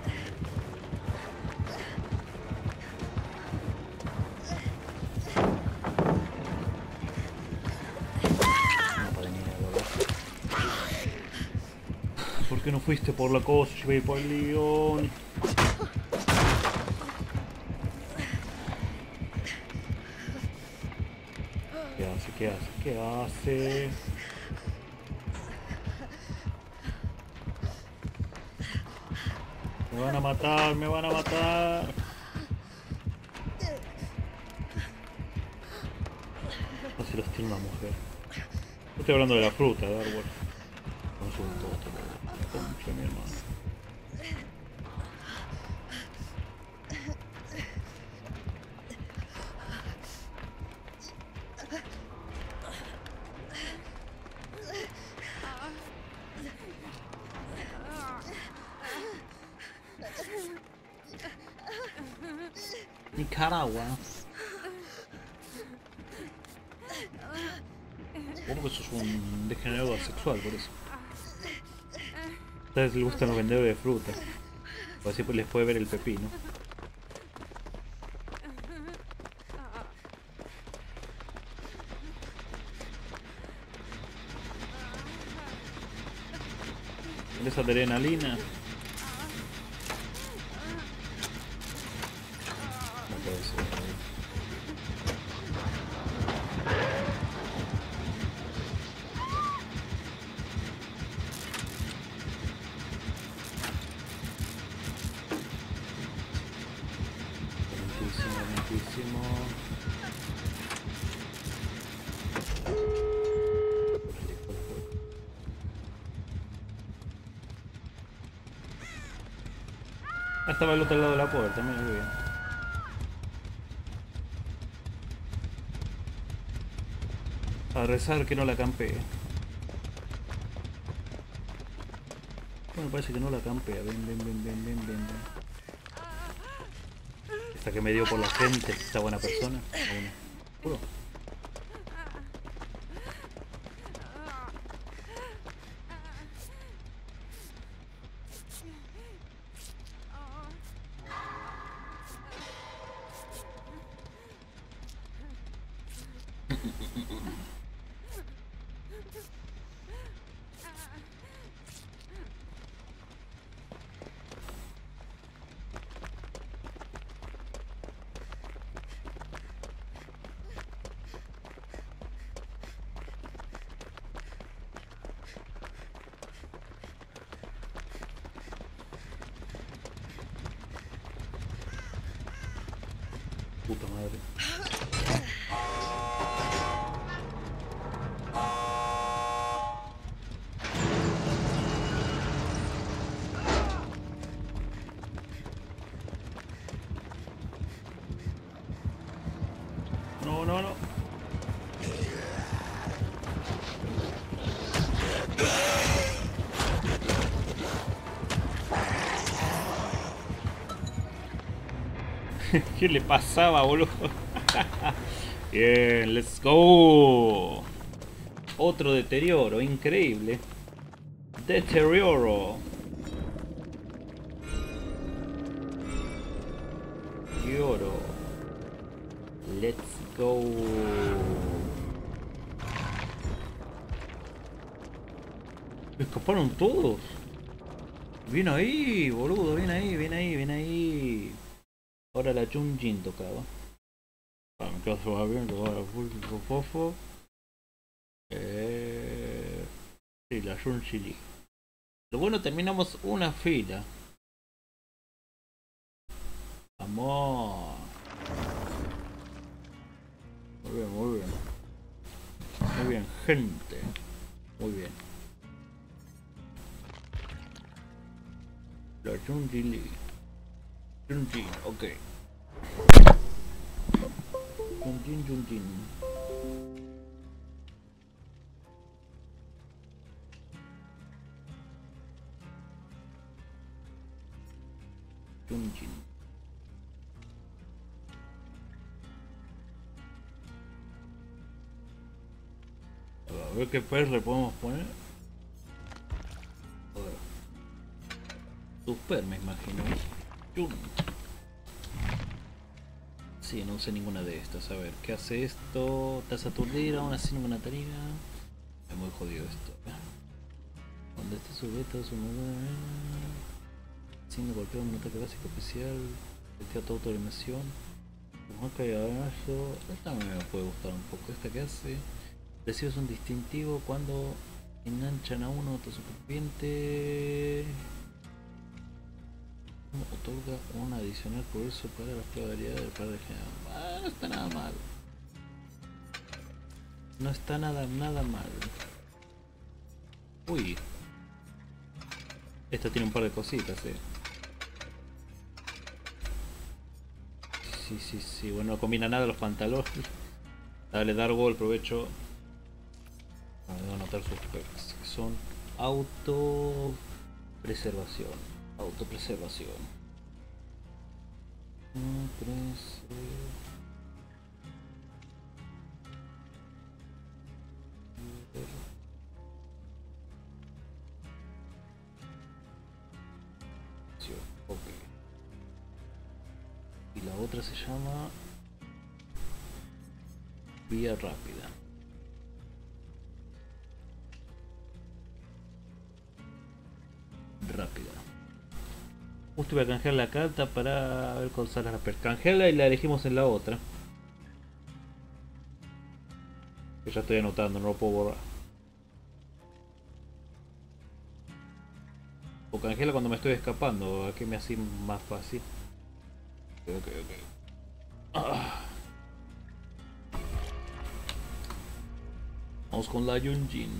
¿Por qué no fuiste por la cosa? Yo voy a ir por el león. ¿Qué hace? ¿Qué hace? ¿Qué hace? Me van a matar, me van a matar. Así los tiene una mujer. No estoy hablando de la fruta, de árbol. No es un toto, concha, mi hermano. Nicaragua. Bueno, que sos un degenerado asexual, por eso. A ustedes les gustan los vendedores de fruta. O así pues les puede ver el pepino. Esa adrenalina. No puede ser. Lentísimo. Estaba al otro lado de la puerta, mira qué bien. A rezar que no la campee. Bueno, parece que no la campea. Ven. Esta que me dio por la frente, esta buena persona. Puro. Puta madre. No. ¿Qué le pasaba, boludo? Bien, let's go. Otro deterioro, increíble. Deterioro. Deterioro. Let's go. ¿Escaparon todos? Bien ahí, boludo, bien ahí, bien ahí, bien ahí. Ahora la Junjin tocaba. Me quedo bien, ahora fofo. Sí, la Junjin. Lo bueno, terminamos una fila. Vamos. Muy bien, muy bien. Muy bien, gente. Muy bien. La Junjin. Junjin, ok. Junjin, Junjin. Junjin. A ver qué perro le podemos poner. A ver. Super, me imagino. Jun. Sí, no usé ninguna de estas. A ver, ¿qué hace esto? Te hace aturdir, aún así ninguna tarea. Es muy jodido esto. Cuando esté sujeto a su sin golpear un ataque básico especial, activa toda autoanimación. Ok, ahora esta me puede gustar un poco. Esta que hace, recibes un distintivo cuando enganchan a uno otro superviviente. Otorga un adicional progreso para las probabilidades del par de género. No está nada mal. No está nada mal. Uy. Esta tiene un par de cositas, Sí. Bueno, no combina nada los pantalones. Dale, Dargo, el provecho. Debo anotar sus perks, que son autopreservación. Autopreservación. 3. Ok. Y la otra se llama vía rápida. Justo iba a canjear la carta para ver cuál sale la perk. Canjearla y la elegimos en la otra. Que ya estoy anotando, no lo puedo borrar. O canjearla cuando me estoy escapando, aquí me hace más fácil. Ok. Vamos con la Junjin.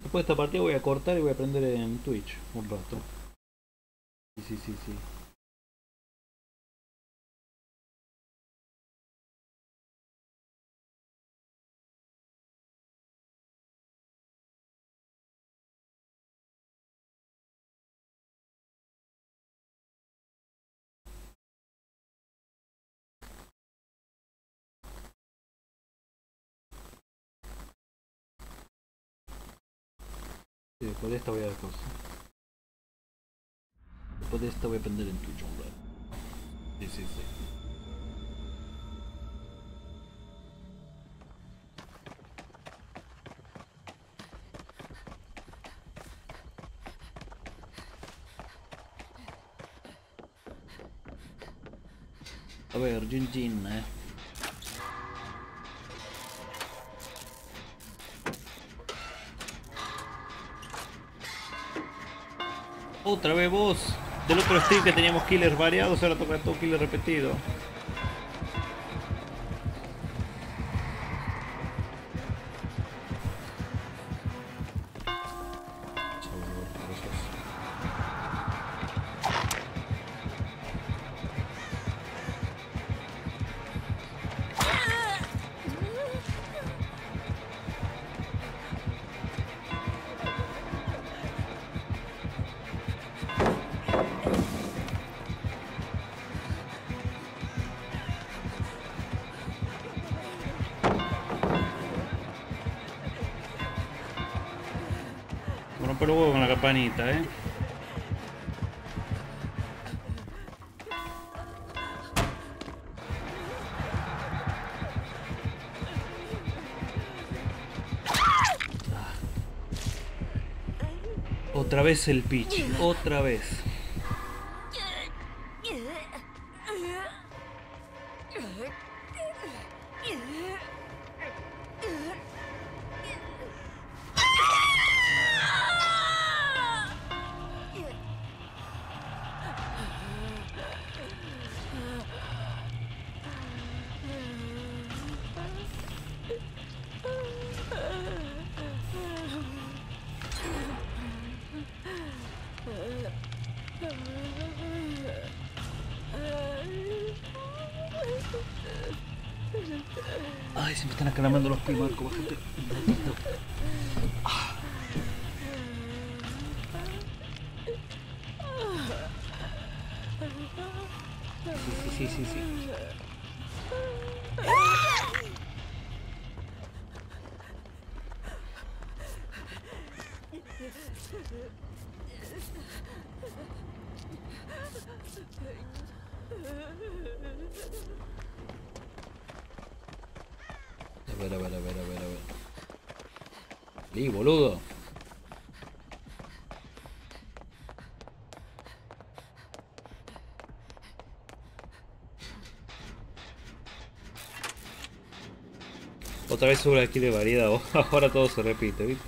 Después de esta partida voy a cortar y voy a aprender en Twitch un rato. Sí. Sí, después de esta voy a cosas. Después de esta voy a aprender en Twitch un rato. Sí. A ver, Jin. Otra vez vos. Del otro stream que teníamos killers variados, ahora toca todo killer repetido. Me rompe los huevos con la campanita, Otra vez el pitch, otra vez. Ay, se me están aclamando los pies, Marco, bájate un ratito. Sí. A ver. Sí, boludo. Otra vez sobre aquí de variedad. Ahora todo se repite, ¿viste?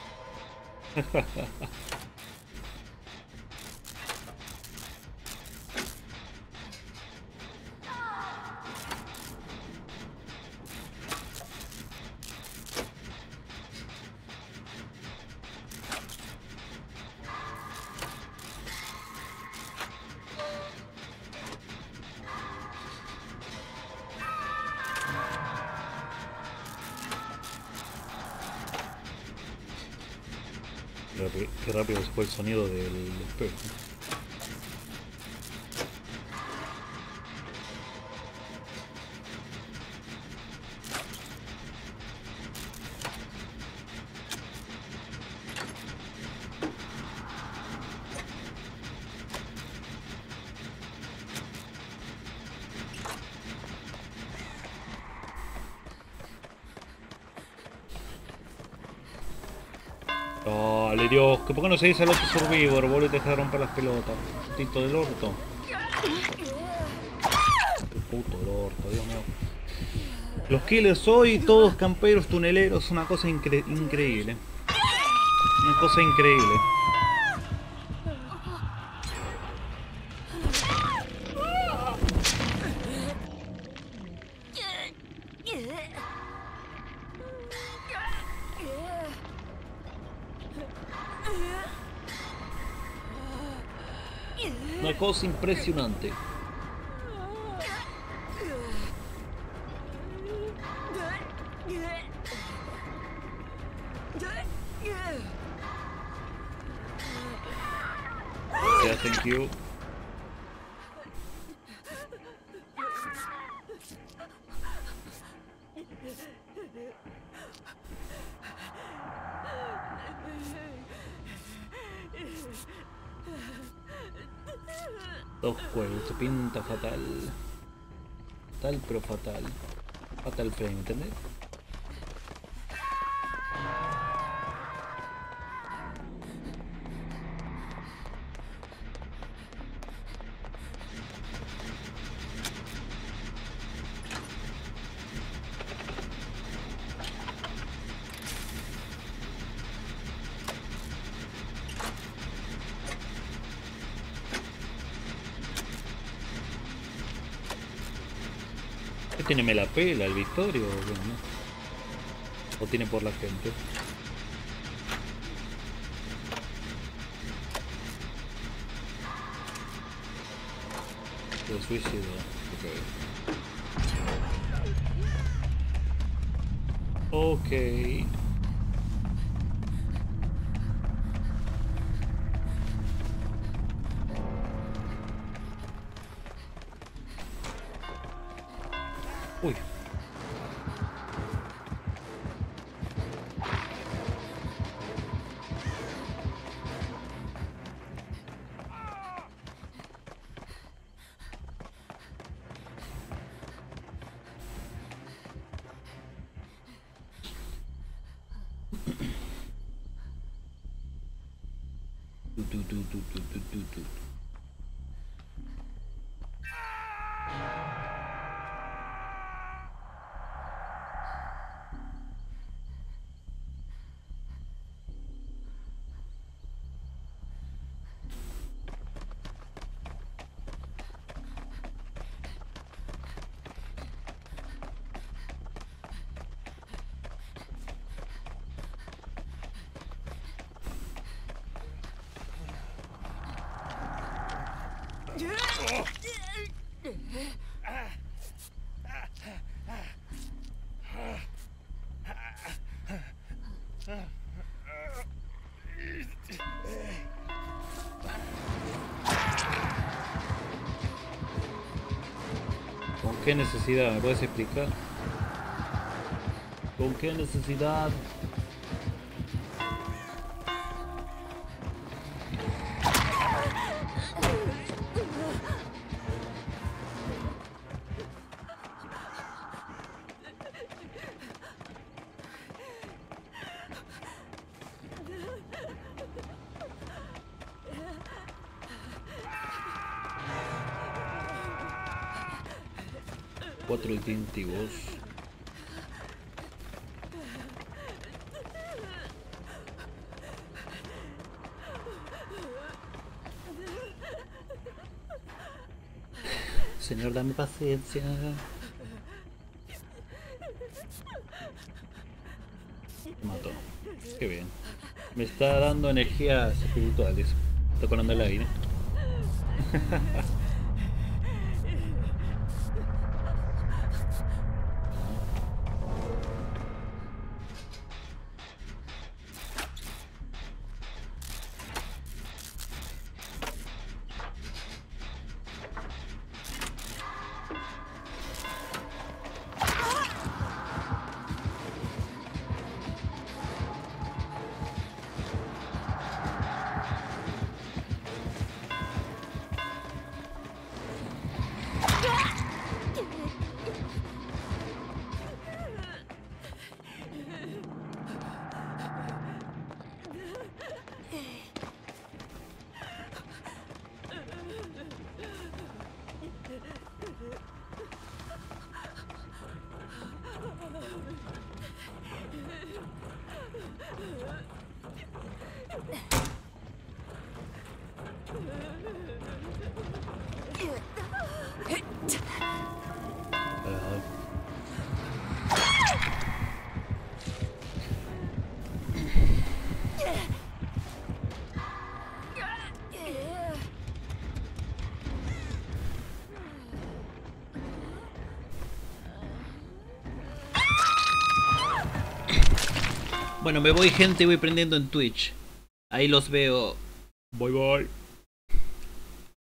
Qué rápido se fue el sonido del espejo. Dale, Dios, que por qué no se dice al otro Survivor, boludo, y te deja de romper las pelotas. Tito del orto. El puto del orto, Dios mío. Los killers hoy, todos camperos, tuneleros, una cosa increíble. Una cosa increíble. una cosa impresionante. Yeah, thank you. Dos juegos, se pinta fatal. Fatal pero fatal. Fatal frame, ¿entendés? ¿Qué tiene? ¿Me la pela el Victorio? Bueno, ¿no? ¿O tiene por la gente? Se suicidó. Ok. Uy. ¿Con qué necesidad? ¿Me puedes explicar? ¿Con qué necesidad? Cuatro distintivos. Señor, dame paciencia. Me mató. Qué bien. Me está dando energías espirituales. Está colando el aire. Bueno, me voy gente y voy prendiendo en Twitch. Ahí los veo. Bye bye.